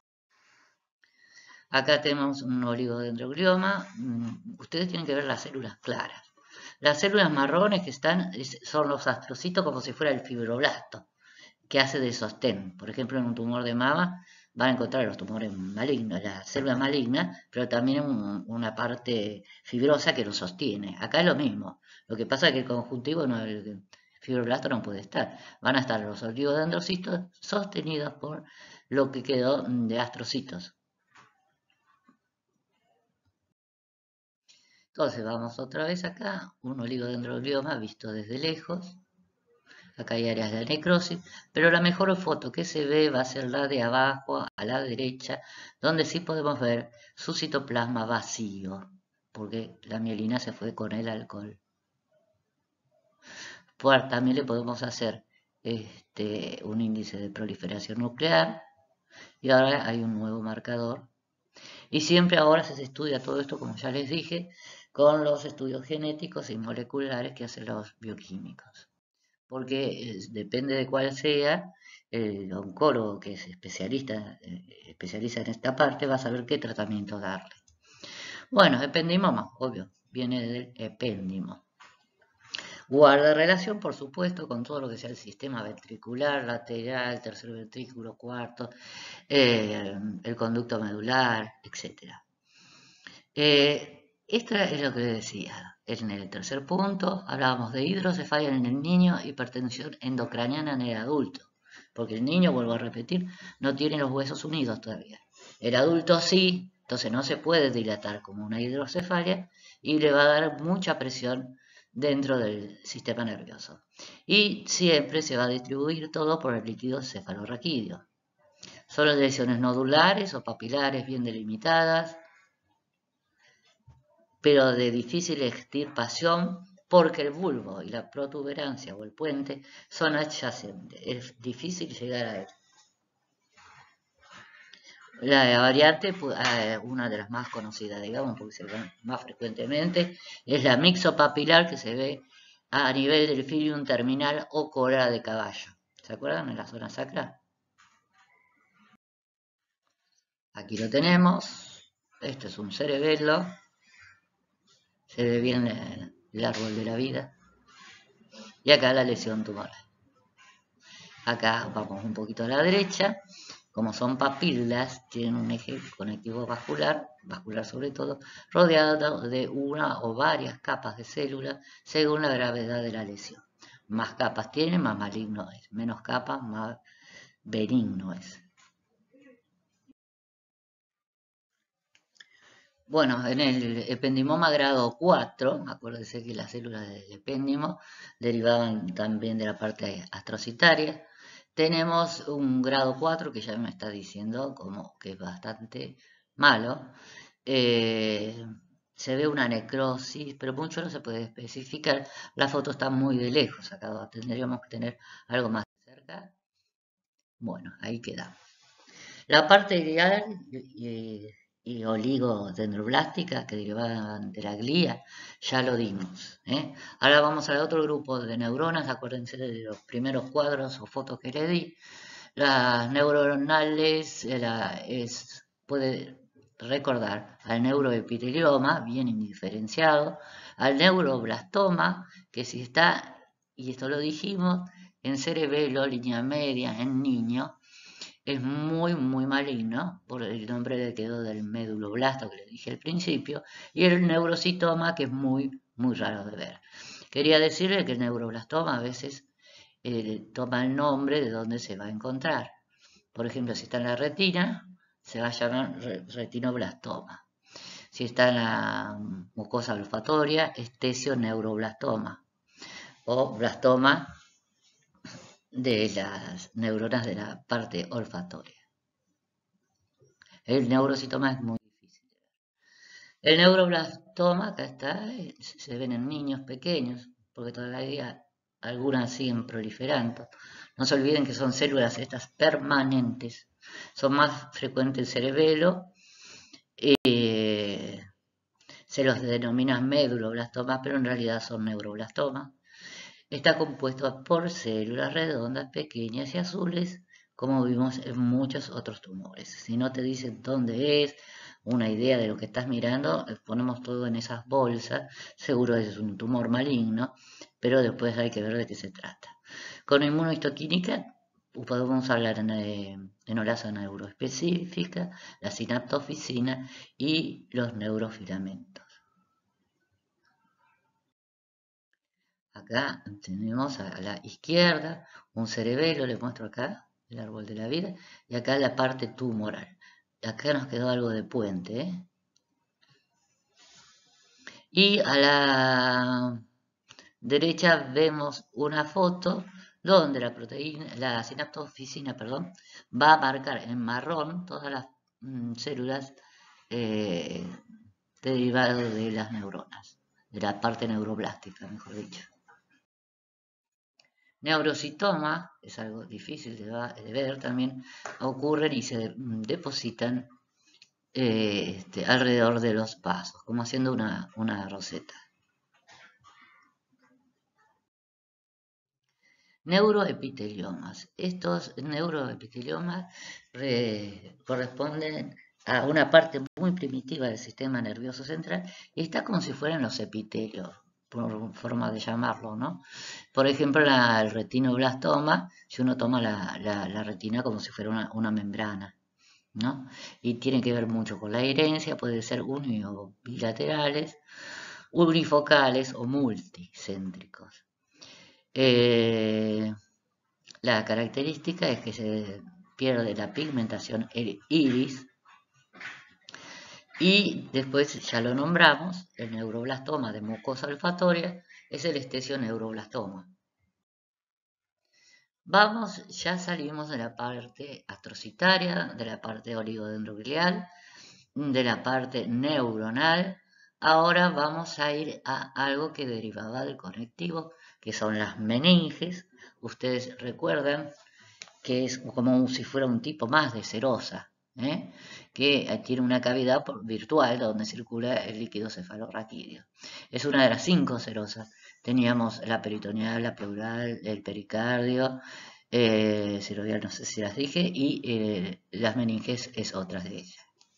Acá tenemos un oligodendroglioma. Ustedes tienen que ver las células claras. Las células marrones que están son los astrocitos como si fuera el fibroblasto, que hace de sostén. Por ejemplo, en un tumor de mama van a encontrar los tumores malignos, la célula maligna, pero también una parte fibrosa que lo sostiene. Acá es lo mismo. Lo que pasa es que el conjuntivo, no, el fibroblasto no puede estar. Van a estar los oligodendrocitos sostenidos por lo que quedó de astrocitos. Entonces vamos otra vez acá, un oligodendroglioma visto desde lejos. Acá hay áreas de necrosis, pero la mejor foto que se ve va a ser la de abajo a la derecha, donde sí podemos ver su citoplasma vacío, porque la mielina se fue con el alcohol. También le podemos hacer un índice de proliferación nuclear, y ahora hay un nuevo marcador. Y siempre ahora se estudia todo esto, como ya les dije, con los estudios genéticos y moleculares que hacen los bioquímicos. Porque depende de cuál sea, el oncólogo que es especializa en esta parte va a saber qué tratamiento darle. Bueno, ependimoma, obvio, viene del epéndimo. Guarda relación, por supuesto, con todo lo que sea el sistema ventricular, lateral, tercer ventrículo, cuarto, el conducto medular, etc. Esto es lo que decía. En el tercer punto hablábamos de hidrocefalia en el niño, hipertensión endocraniana en el adulto. Porque el niño, vuelvo a repetir, no tiene los huesos unidos todavía. El adulto sí, entonces no se puede dilatar como una hidrocefalia y le va a dar mucha presión dentro del sistema nervioso. Y siempre se va a distribuir todo por el líquido cefalorraquídeo. Son lesiones nodulares o papilares bien delimitadas, pero de difícil extirpación porque el bulbo y la protuberancia o el puente son adyacentes. Es difícil llegar a él. La variante, una de las más conocidas, digamos, porque se ve más frecuentemente, es la mixopapilar que se ve a nivel del filium terminal o cola de caballo. ¿Se acuerdan? En la zona sacra. Aquí lo tenemos. Esto es un cerebelo. Se ve bien el árbol de la vida. Y acá la lesión tumoral. Acá vamos un poquito a la derecha. Como son papilas, tienen un eje conectivo vascular sobre todo, rodeado de una o varias capas de células según la gravedad de la lesión. Más capas tiene, más maligno es. Menos capas, más benigno es. Bueno, en el ependimoma grado 4, acuérdense que las células del epéndimo derivaban también de la parte astrocitaria, Tenemos un grado 4 que ya me está diciendo como que es bastante malo. Eh, Se ve una necrosis, pero mucho no se puede especificar. La foto está muy de lejos acá, tendríamos que tener algo más cerca. Bueno, ahí queda. La parte ideal y oligodendroblástica que derivaban de la glía, ya lo dimos. Ahora vamos al otro grupo de neuronas, acuérdense de los primeros cuadros o fotos que le di. Las neuronales puede recordar al neuroepitelioma, bien indiferenciado, al neuroblastoma, que si está, y esto lo dijimos, en cerebelo, línea media, en niño, es muy, muy maligno, por el nombre le quedó del meduloblasto que le dije al principio, y el neurocitoma, que es muy, muy raro de ver. Quería decirle que el neuroblastoma a veces toma el nombre de donde se va a encontrar. Por ejemplo, si está en la retina, se va a llamar retinoblastoma. Si está en la mucosa olfatoria, estesioneuroblastoma o blastoma de las neuronas de la parte olfatoria. El neurocitoma es muy difícil. El neuroblastoma, acá está, se ven en niños pequeños, porque todavía algunas siguen proliferando. No se olviden que son células estas permanentes. Son más frecuentes en cerebelo. Se los denomina meduloblastomas, pero en realidad son neuroblastomas. Está compuesto por células redondas, pequeñas y azules, como vimos en muchos otros tumores. Si no te dicen dónde es, una idea de lo que estás mirando, ponemos todo en esas bolsas, seguro es un tumor maligno, pero después hay que ver de qué se trata. Con inmunohistoquímica podemos hablar en enolasa neuroespecífica, la sinaptofisina y los neurofilamentos. Acá tenemos a la izquierda un cerebelo, les muestro acá el árbol de la vida, y acá la parte tumoral. Acá nos quedó algo de puente, Y a la derecha vemos una foto donde la proteína, la sinaptofisina, perdón, va a marcar en marrón todas las células eh, derivadas de las neuronas, de la parte neuroblástica, mejor dicho. Neurocitoma, es algo difícil de ver también, ocurren y se depositan alrededor de los vasos, como haciendo una roseta. Neuroepiteliomas. Estos neuroepiteliomas corresponden a una parte muy primitiva del sistema nervioso central y está como si fueran los epitelios, por forma de llamarlo, ¿no? Por ejemplo, el retinoblastoma, si uno toma la retina como si fuera una membrana, ¿no? Y tiene que ver mucho con la herencia, puede ser bilaterales, unifocales o multicéntricos. Eh, la característica es que se pierde la pigmentación iris y después ya lo nombramos, el neuroblastoma de mucosa olfatoria es el estesioneuroblastoma. Vamos, ya salimos de la parte astrocitaria, de la parte oligodendroglial, de la parte neuronal. Ahora vamos a ir a algo que derivaba del conectivo, que son las meninges. Ustedes recuerdan que es como si fuera un tipo más de serosa, que tiene una cavidad virtual donde circula el líquido cefalorraquídeo. Es una de las 5 serosas. Teníamos la peritoneal, la pleural, el pericardio, sinovial, no sé si las dije, y las meninges es otra de ellas.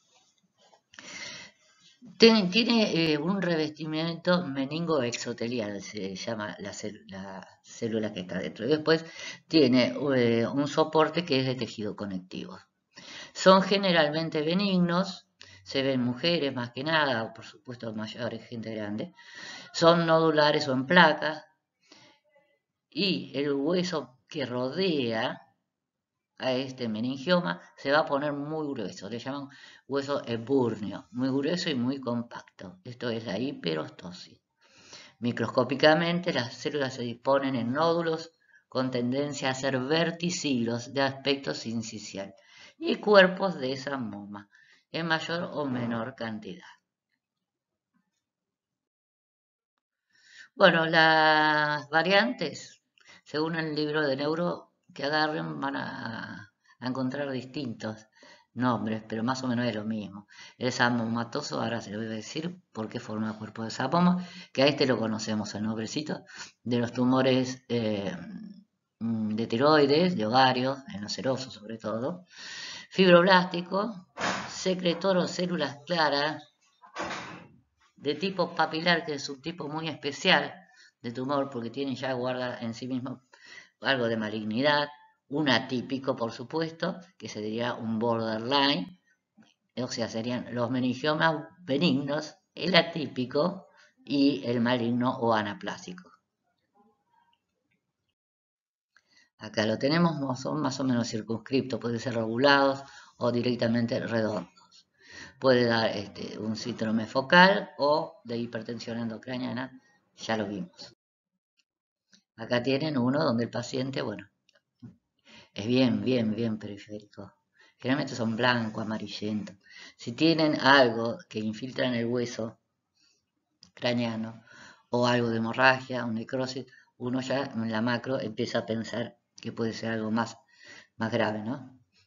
Tiene un revestimiento meningoexotelial, se llama la célula que está dentro. Y después tiene un soporte que es de tejido conectivo. Son generalmente benignos, se ven mujeres más que nada, o por supuesto mayores, gente grande. Son nodulares o en placas. Y el hueso que rodea a este meningioma se va a poner muy grueso, le llaman hueso ebúrneo, muy grueso y muy compacto. Esto es la hiperostosis. Microscópicamente las células se disponen en nódulos con tendencia a ser verticilos de aspecto sincicial y cuerpos de samoma en mayor o menor cantidad. Bueno, las variantes, según el libro de Neuro que agarren, van a encontrar distintos nombres, pero más o menos es lo mismo. El samomatoso, ahora se lo voy a decir porque forma cuerpo de samoma, que a este lo conocemos, el nombrecito, de los tumores de tiroides, de ovarios, en los serosos sobre todo, fibroblástico, secretor o células claras, de tipo papilar, que es un tipo muy especial de tumor porque tiene ya guarda en sí mismo algo de malignidad, un atípico por supuesto, que se diría un borderline, o sea, serían los meningiomas benignos, el atípico y el maligno o anaplásico. Acá lo tenemos, son más o menos circunscriptos, pueden ser regulados o directamente redondos. Puede dar un síndrome focal o de hipertensión endocraniana, ya lo vimos. Acá tienen uno donde el paciente, bueno, es bien periférico. Generalmente son blanco, amarillento. Si tienen algo que infiltra en el hueso craneano o algo de hemorragia o necrosis, uno ya en la macro empieza a pensar que puede ser algo más grave, ¿no?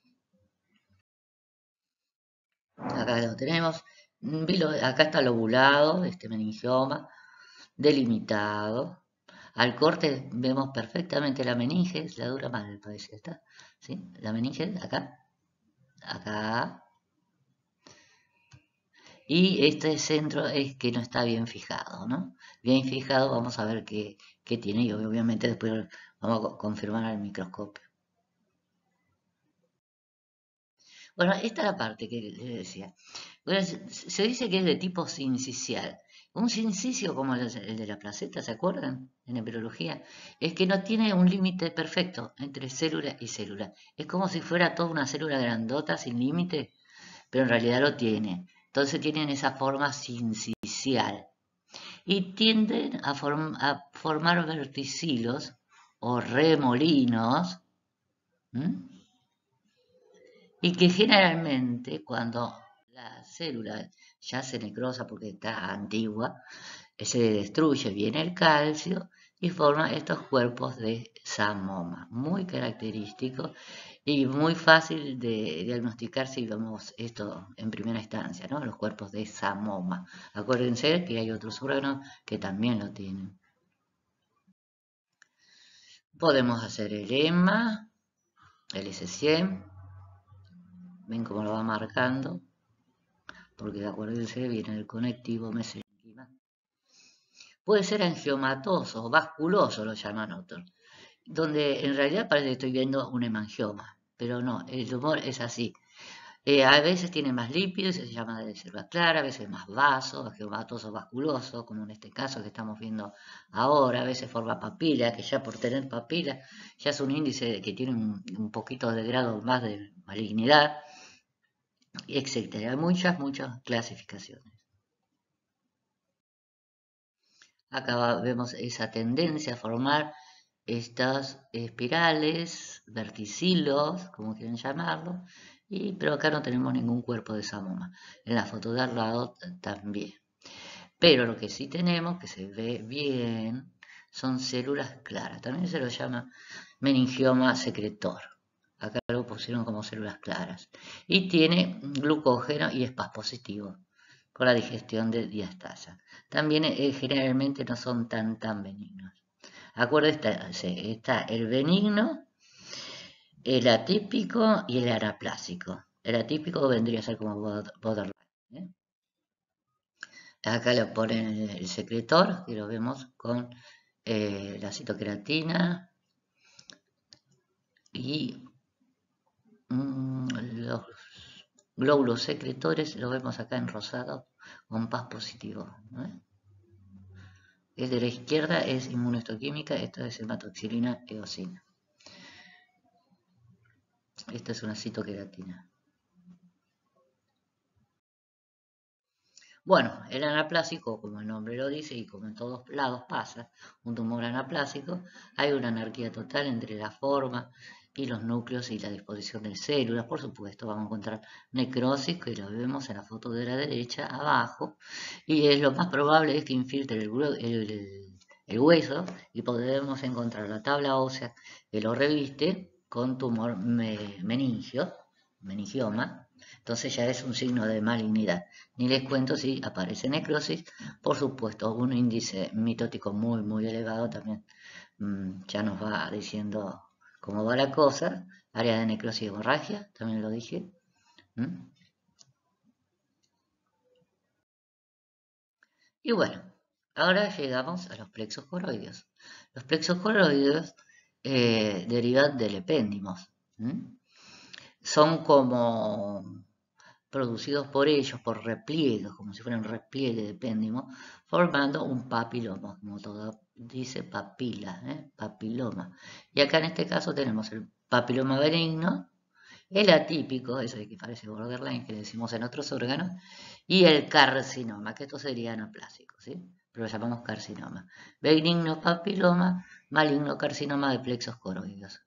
Acá lo tenemos. Acá está lobulado, este meningioma, delimitado. Al corte vemos perfectamente la meninge, la dura madre parece, ¿está? ¿Sí? La meninge, acá. Y este centro es que no está bien fijado, ¿no? Bien fijado, vamos a ver qué tiene y obviamente después vamos a confirmar al microscopio. Bueno, esta es la parte que les decía. Bueno, se dice que es de tipo sincicial. Un sincicio como el de la placenta, ¿se acuerdan? En embriología, es que no tiene un límite perfecto entre célula y célula. Es como si fuera toda una célula grandota sin límite, pero en realidad lo tiene. Entonces tienen esa forma sincicial y tienden a formar verticilos o remolinos, ¿m? Y que generalmente cuando la célula ya se necrosa porque está antigua, se destruye bien el calcio y forma estos cuerpos de samoma, muy característicos y muy fácil de diagnosticar si vemos esto en primera instancia, ¿no? Los cuerpos de samoma. Acuérdense que hay otros órganos que también lo tienen. Podemos hacer el EMA, el S100, ven cómo lo va marcando, porque acuérdense, viene el conectivo mesénquima. Puede ser angiomatoso, vasculoso lo llaman otros, donde en realidad parece que estoy viendo un hemangioma, pero no, el tumor es así. A veces tiene más lípidos, se llama de célula clara, a veces más vaso, angiomatoso vasculoso, como en este caso que estamos viendo ahora, a veces forma papila, que ya por tener papila ya es un índice que tiene un poquito de grado más de malignidad, etcétera. Hay muchas clasificaciones. Acá vemos esa tendencia a formar estas espirales, verticilos, como quieren llamarlo, pero acá no tenemos ningún cuerpo de samoma. En la foto de al lado también. Pero lo que sí tenemos, que se ve bien, son células claras. También se lo llama meningioma secretor. Acá lo pusieron como células claras. Y tiene glucógeno y es Pas positivo con la digestión de diastasa. También generalmente no son tan benignos. Acuérdense, está el benigno, el atípico y el anaplásico. El atípico vendría a ser como borderline. ¿eh? Acá lo ponen el secretor y lo vemos con la citoqueratina y los glóbulos secretores, lo vemos acá en rosado con Pas positivo. El de la izquierda es inmunohistoquímica, esto es hematoxilina eosina. Esta es una citoqueratina. Bueno, el anaplásico, como el nombre lo dice y como en todos lados pasa, un tumor anaplásico, hay una anarquía total entre la forma y los núcleos y la disposición de células. Por supuesto, vamos a encontrar necrosis, que lo vemos en la foto de la derecha abajo, y lo más probable es que infiltre el hueso y podemos encontrar la tabla ósea que lo reviste con tumor meningioma. Entonces ya es un signo de malignidad. Ni les cuento si aparece necrosis, por supuesto, un índice mitótico muy elevado también ya nos va diciendo cómo va la cosa. Área de necrosis y hemorragia, también lo dije. Y bueno, ahora llegamos a los plexos coroideos. Los plexos coroideos derivan del epéndimos. Son como producidos por ellos, por repliegues, como si fueran repliegues de péndulo, formando un papiloma, como todo dice papila, papiloma. Y acá en este caso tenemos el papiloma benigno, el atípico, ese que parece borderline, que le decimos en otros órganos, y el carcinoma, que esto sería anaplásico, ¿sí? Pero lo llamamos carcinoma. Benigno papiloma, maligno carcinoma de plexos coroideos.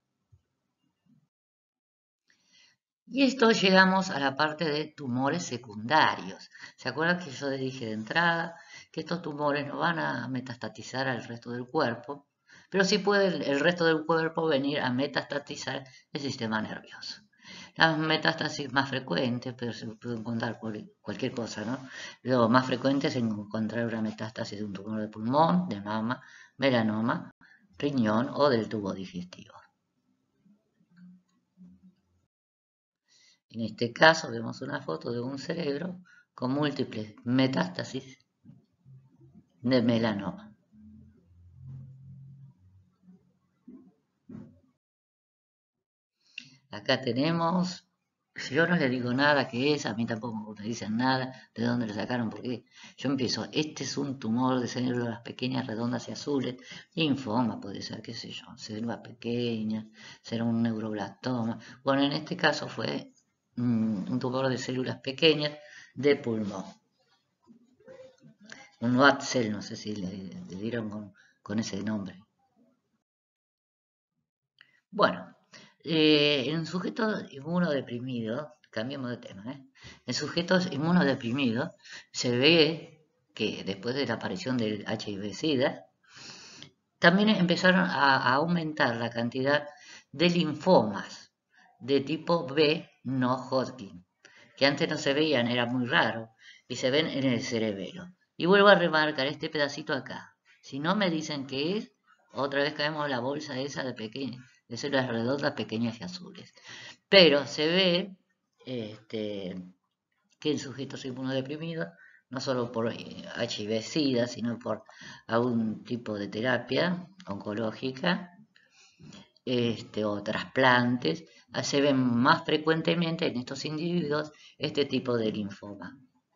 Y esto llegamos a la parte de tumores secundarios. ¿Se acuerdan que yo les dije de entrada que estos tumores no van a metastatizar al resto del cuerpo, pero sí puede el resto del cuerpo venir a metastatizar el sistema nervioso? Las metástasis más frecuentes, pero se puede encontrar por cualquier cosa, ¿no? Lo más frecuente es encontrar una metástasis de un tumor de pulmón, de mama, melanoma, riñón o del tubo digestivo. En este caso vemos una foto de un cerebro con múltiples metástasis de melanoma. Acá tenemos, si yo no le digo nada que es, a mí tampoco me dicen nada de dónde lo sacaron, porque yo empiezo, este es un tumor de células pequeñas, redondas y azules, linfoma puede ser, qué sé yo, célula pequeña, será un neuroblastoma. Bueno, en este caso fue un tumor de células pequeñas de pulmón. Un Watzel, no sé si le dieron con ese nombre. Bueno, en sujetos inmunodeprimidos, cambiemos de tema, en sujetos inmunodeprimidos se ve que después de la aparición del HIV-Sida, también empezaron a aumentar la cantidad de linfomas de tipo B no Hodgkin, que antes no se veían, era muy raro, y se ven en el cerebelo. Y vuelvo a remarcar este pedacito acá. Si no me dicen qué es, otra vez caemos en la bolsa esa de células redondas pequeñas y azules. Pero se ve que en sujetos inmunodeprimidos, no solo por HIV-Sida, sino por algún tipo de terapia oncológica, o trasplantes, se ven más frecuentemente en estos individuos este tipo de linfoma.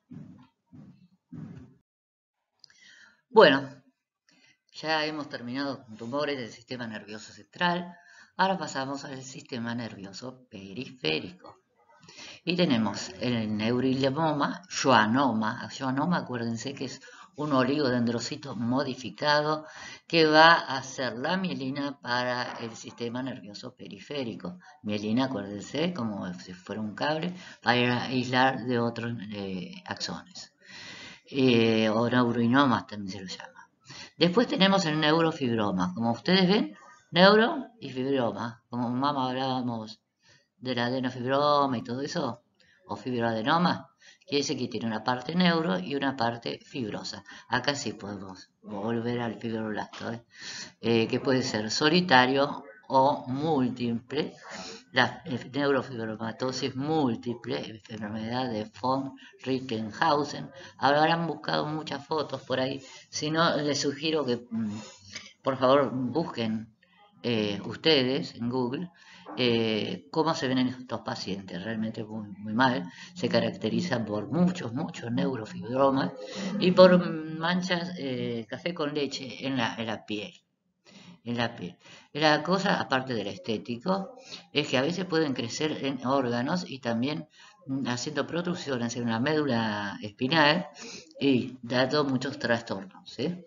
Bueno, ya hemos terminado con tumores del sistema nervioso central, ahora pasamos al sistema nervioso periférico. Y tenemos el neurinoma, schwannoma, acuérdense que es un oligodendrocito modificado que va a ser la mielina para el sistema nervioso periférico. Mielina, acuérdense, como si fuera un cable para aislar de otros axones. O neurinomas también se lo llama. Después tenemos el neurofibroma. Como ustedes ven, neuro y fibroma. Como mamá hablábamos del adenofibroma y todo eso, o fibroadenoma, quiere decir que tiene una parte neuro y una parte fibrosa. Acá sí podemos volver al fibroblasto, que puede ser solitario o múltiple. La neurofibromatosis múltiple, enfermedad de von Rickenhausen. Habrán buscado muchas fotos por ahí. Si no, les sugiero que por favor busquen ustedes en Google cómo se ven en estos pacientes. Realmente muy mal. Se caracterizan por muchos neurofibromas y por manchas café con leche en la piel. En la piel. La cosa, aparte del estético, es que a veces pueden crecer en órganos y también haciendo protrusiones en la médula espinal y dando muchos trastornos, ¿sí?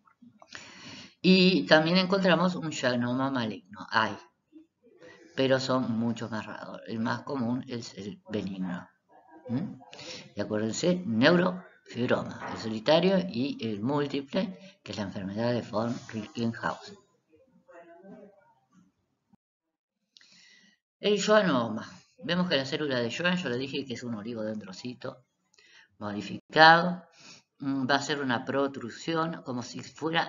Y también encontramos un schwannoma maligno, hay, pero son muchos más raros. El más común es el benigno. ¿Mm? Y acuérdense, neurofibroma, el solitario y el múltiple, que es la enfermedad de von Reichenhausen. El schwannoma. Vemos que la célula de Schwann, yo le dije que es un oligodendrocito modificado. Va a ser una protrusión como si fuera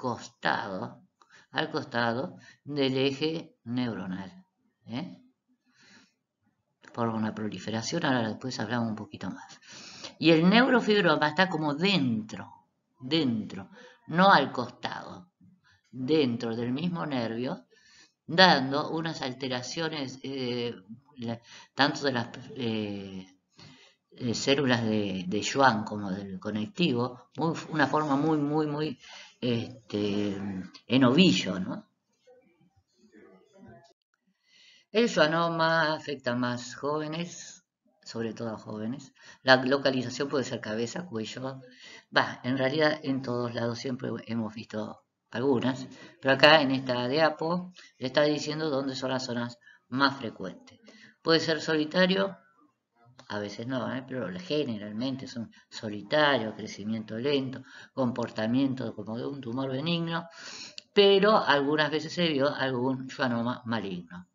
al costado del eje neuronal. ¿Eh? Por una proliferación, ahora después hablamos un poquito más. Y el neurofibroma está como dentro, no al costado, dentro del mismo nervio, dando unas alteraciones tanto de las células de Schwann como del conectivo, una forma muy en ovillo, ¿no? El schwannoma afecta a más jóvenes, sobre todo a jóvenes. La localización puede ser cabeza, cuello. En realidad en todos lados siempre hemos visto algunas, pero acá en esta diapo le está diciendo dónde son las zonas más frecuentes. Puede ser solitario, a veces no, pero generalmente son solitarios, crecimiento lento, comportamiento como de un tumor benigno, pero algunas veces se vio algún schwannoma maligno.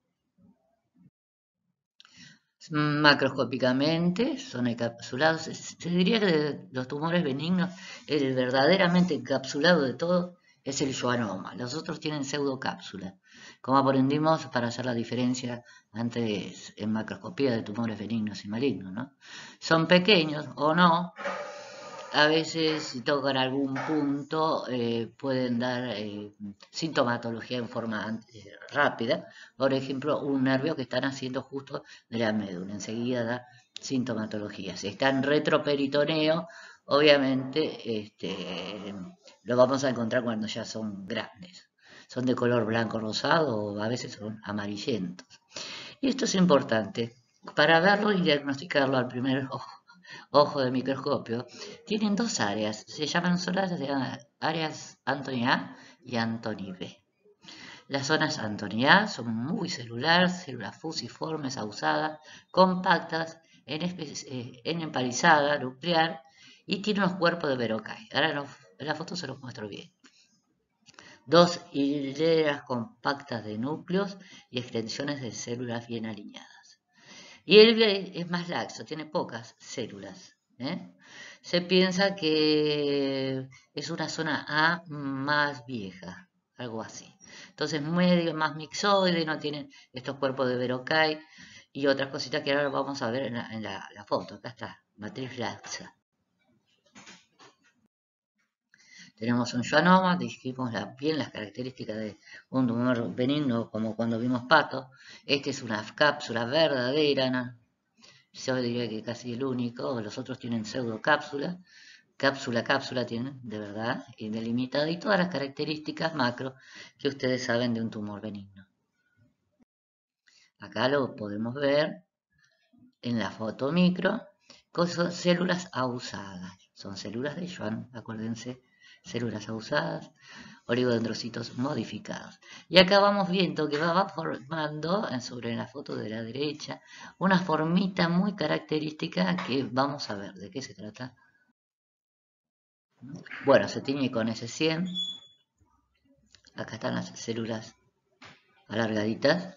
Macroscópicamente son encapsulados. Se diría que de los tumores benignos, el verdaderamente encapsulado de todo es el schwannoma. Los otros tienen pseudocápsula, como aprendimos para hacer la diferencia antes en macroscopía de tumores benignos y malignos, ¿no? Son pequeños o no, a veces si tocan algún punto pueden dar sintomatología en forma rápida. Por ejemplo, un nervio que están haciendo justo de la médula, enseguida da sintomatología. Si está en retroperitoneo, obviamente lo vamos a encontrar cuando ya son grandes. Son de color blanco rosado o a veces son amarillentos. Y esto es importante para verlo y diagnosticarlo al primer ojo de microscopio. Tienen dos áreas, se llaman áreas Anthony A y Anthony B. Las zonas Anthony A son muy celulares, células fusiformes, ausadas, compactas, en empalizada, nuclear, y tiene unos cuerpos de Verocay. Ahora en la foto se los muestro bien. Dos hileras compactas de núcleos y extensiones de células bien alineadas. Y el B es más laxo, tiene pocas células. Se piensa que es una zona A más vieja, algo así. Entonces medio más mixoide, no tienen estos cuerpos de Verocay y otras cositas que ahora vamos a ver en la foto. Acá está, matriz laxa. Tenemos un schwannoma, dijimos bien las características de un tumor benigno, como cuando vimos pato. Este es una cápsula verdadera, ¿no? Yo diría que casi el único, los otros tienen pseudocápsula, cápsula tienen, de verdad, y delimitada, y todas las características macro que ustedes saben de un tumor benigno. Acá lo podemos ver en la foto micro, son células ausadas, son células de Schwann, acuérdense, células ausadas, oligodendrocitos modificados. Y acá vamos viendo que va formando, sobre la foto de la derecha, una formita muy característica que vamos a ver de qué se trata. Bueno, se tiñe con S100. Acá están las células alargaditas.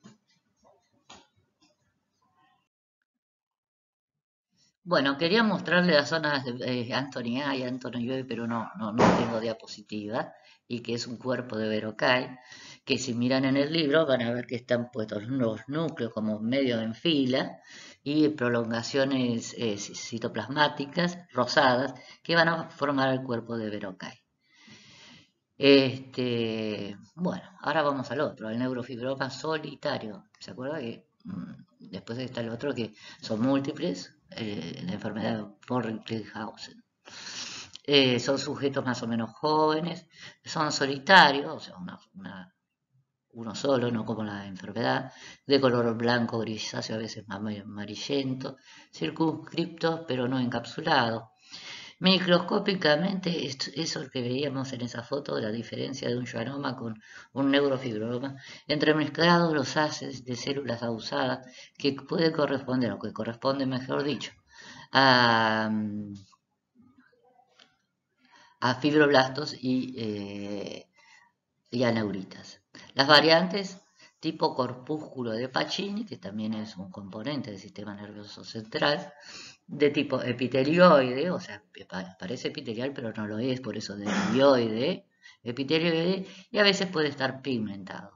Bueno, quería mostrarle las zonas de Anthony A y Anthony B, pero no tengo diapositiva, y que es un cuerpo de Verocay, que si miran en el libro van a ver que están puestos los núcleos como medio en fila y prolongaciones citoplasmáticas rosadas que van a formar el cuerpo de Verocay. Bueno, ahora vamos al otro, al neurofibroma solitario. ¿Se acuerda que después está el otro que son múltiples? La enfermedad de von Reichenhausen. Son sujetos más o menos jóvenes, son solitarios, o sea, uno solo, no como la enfermedad, de color blanco, grisáceo, a veces amarillento, circunscriptos pero no encapsulados. Microscópicamente, eso que veíamos en esa foto, la diferencia de un schwannoma con un neurofibroma, entremezclados los haces de células abusadas que puede corresponder, o que corresponde, mejor dicho, a, a fibroblastos y a neuritas. Las variantes tipo corpúsculo de Pacini, que también es un componente del sistema nervioso central, de tipo epitelioide, o sea, parece epitelial, pero no lo es, por eso de epitelioide, y a veces puede estar pigmentado.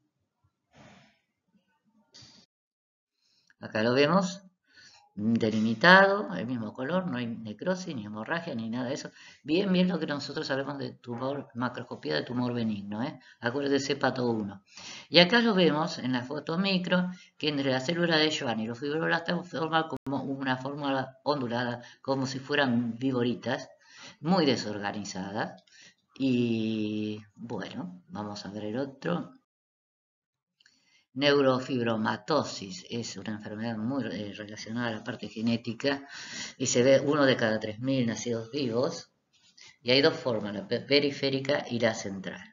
Acá lo vemos delimitado, el mismo color, no hay necrosis, ni hemorragia, ni nada de eso. Bien lo que nosotros sabemos de tumor, macroscopía de tumor benigno, ¿eh? Acuérdese pato 1. Y acá lo vemos en la foto micro, que entre la célula de Schwann y los fibroblastos forma como una fórmula ondulada, como si fueran viboritas, muy desorganizadas. Y bueno, vamos a ver el otro. Neurofibromatosis es una enfermedad muy relacionada a la parte genética y se ve uno de cada 3.000 nacidos vivos. Y hay dos formas, la periférica y la central.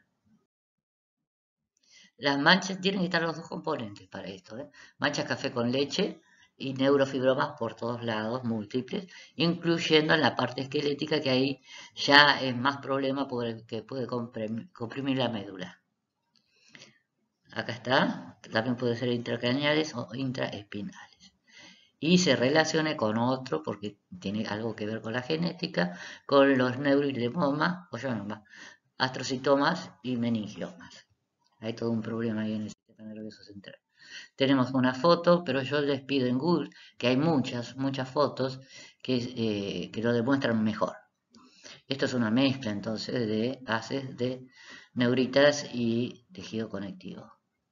Las manchas tienen que estar los dos componentes para esto, ¿eh? Manchas café con leche y neurofibromas por todos lados, múltiples, incluyendo en la parte esquelética, que ahí ya es más problema porque puede comprimir la médula. Acá está, también puede ser intracraneales o intraespinales. Y se relacione con otro, porque tiene algo que ver con la genética, con los neuroilemomas, o llamadas astrocitomas y meningiomas. Hay todo un problema ahí en el sistema nervioso central. Tenemos una foto, pero yo les pido en Google, que hay muchas fotos que lo demuestran mejor. Esto es una mezcla entonces de haces de neuritas y tejido conectivo.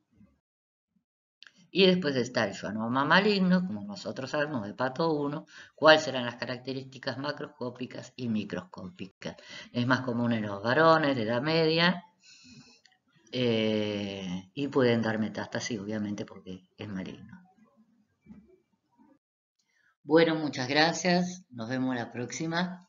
Y después está el schwannoma maligno, como nosotros sabemos, de pato 1, cuáles serán las características macroscópicas y microscópicas. Es más común en los varones de edad media y pueden dar metástasis, obviamente, porque es maligno. Bueno, muchas gracias. Nos vemos la próxima.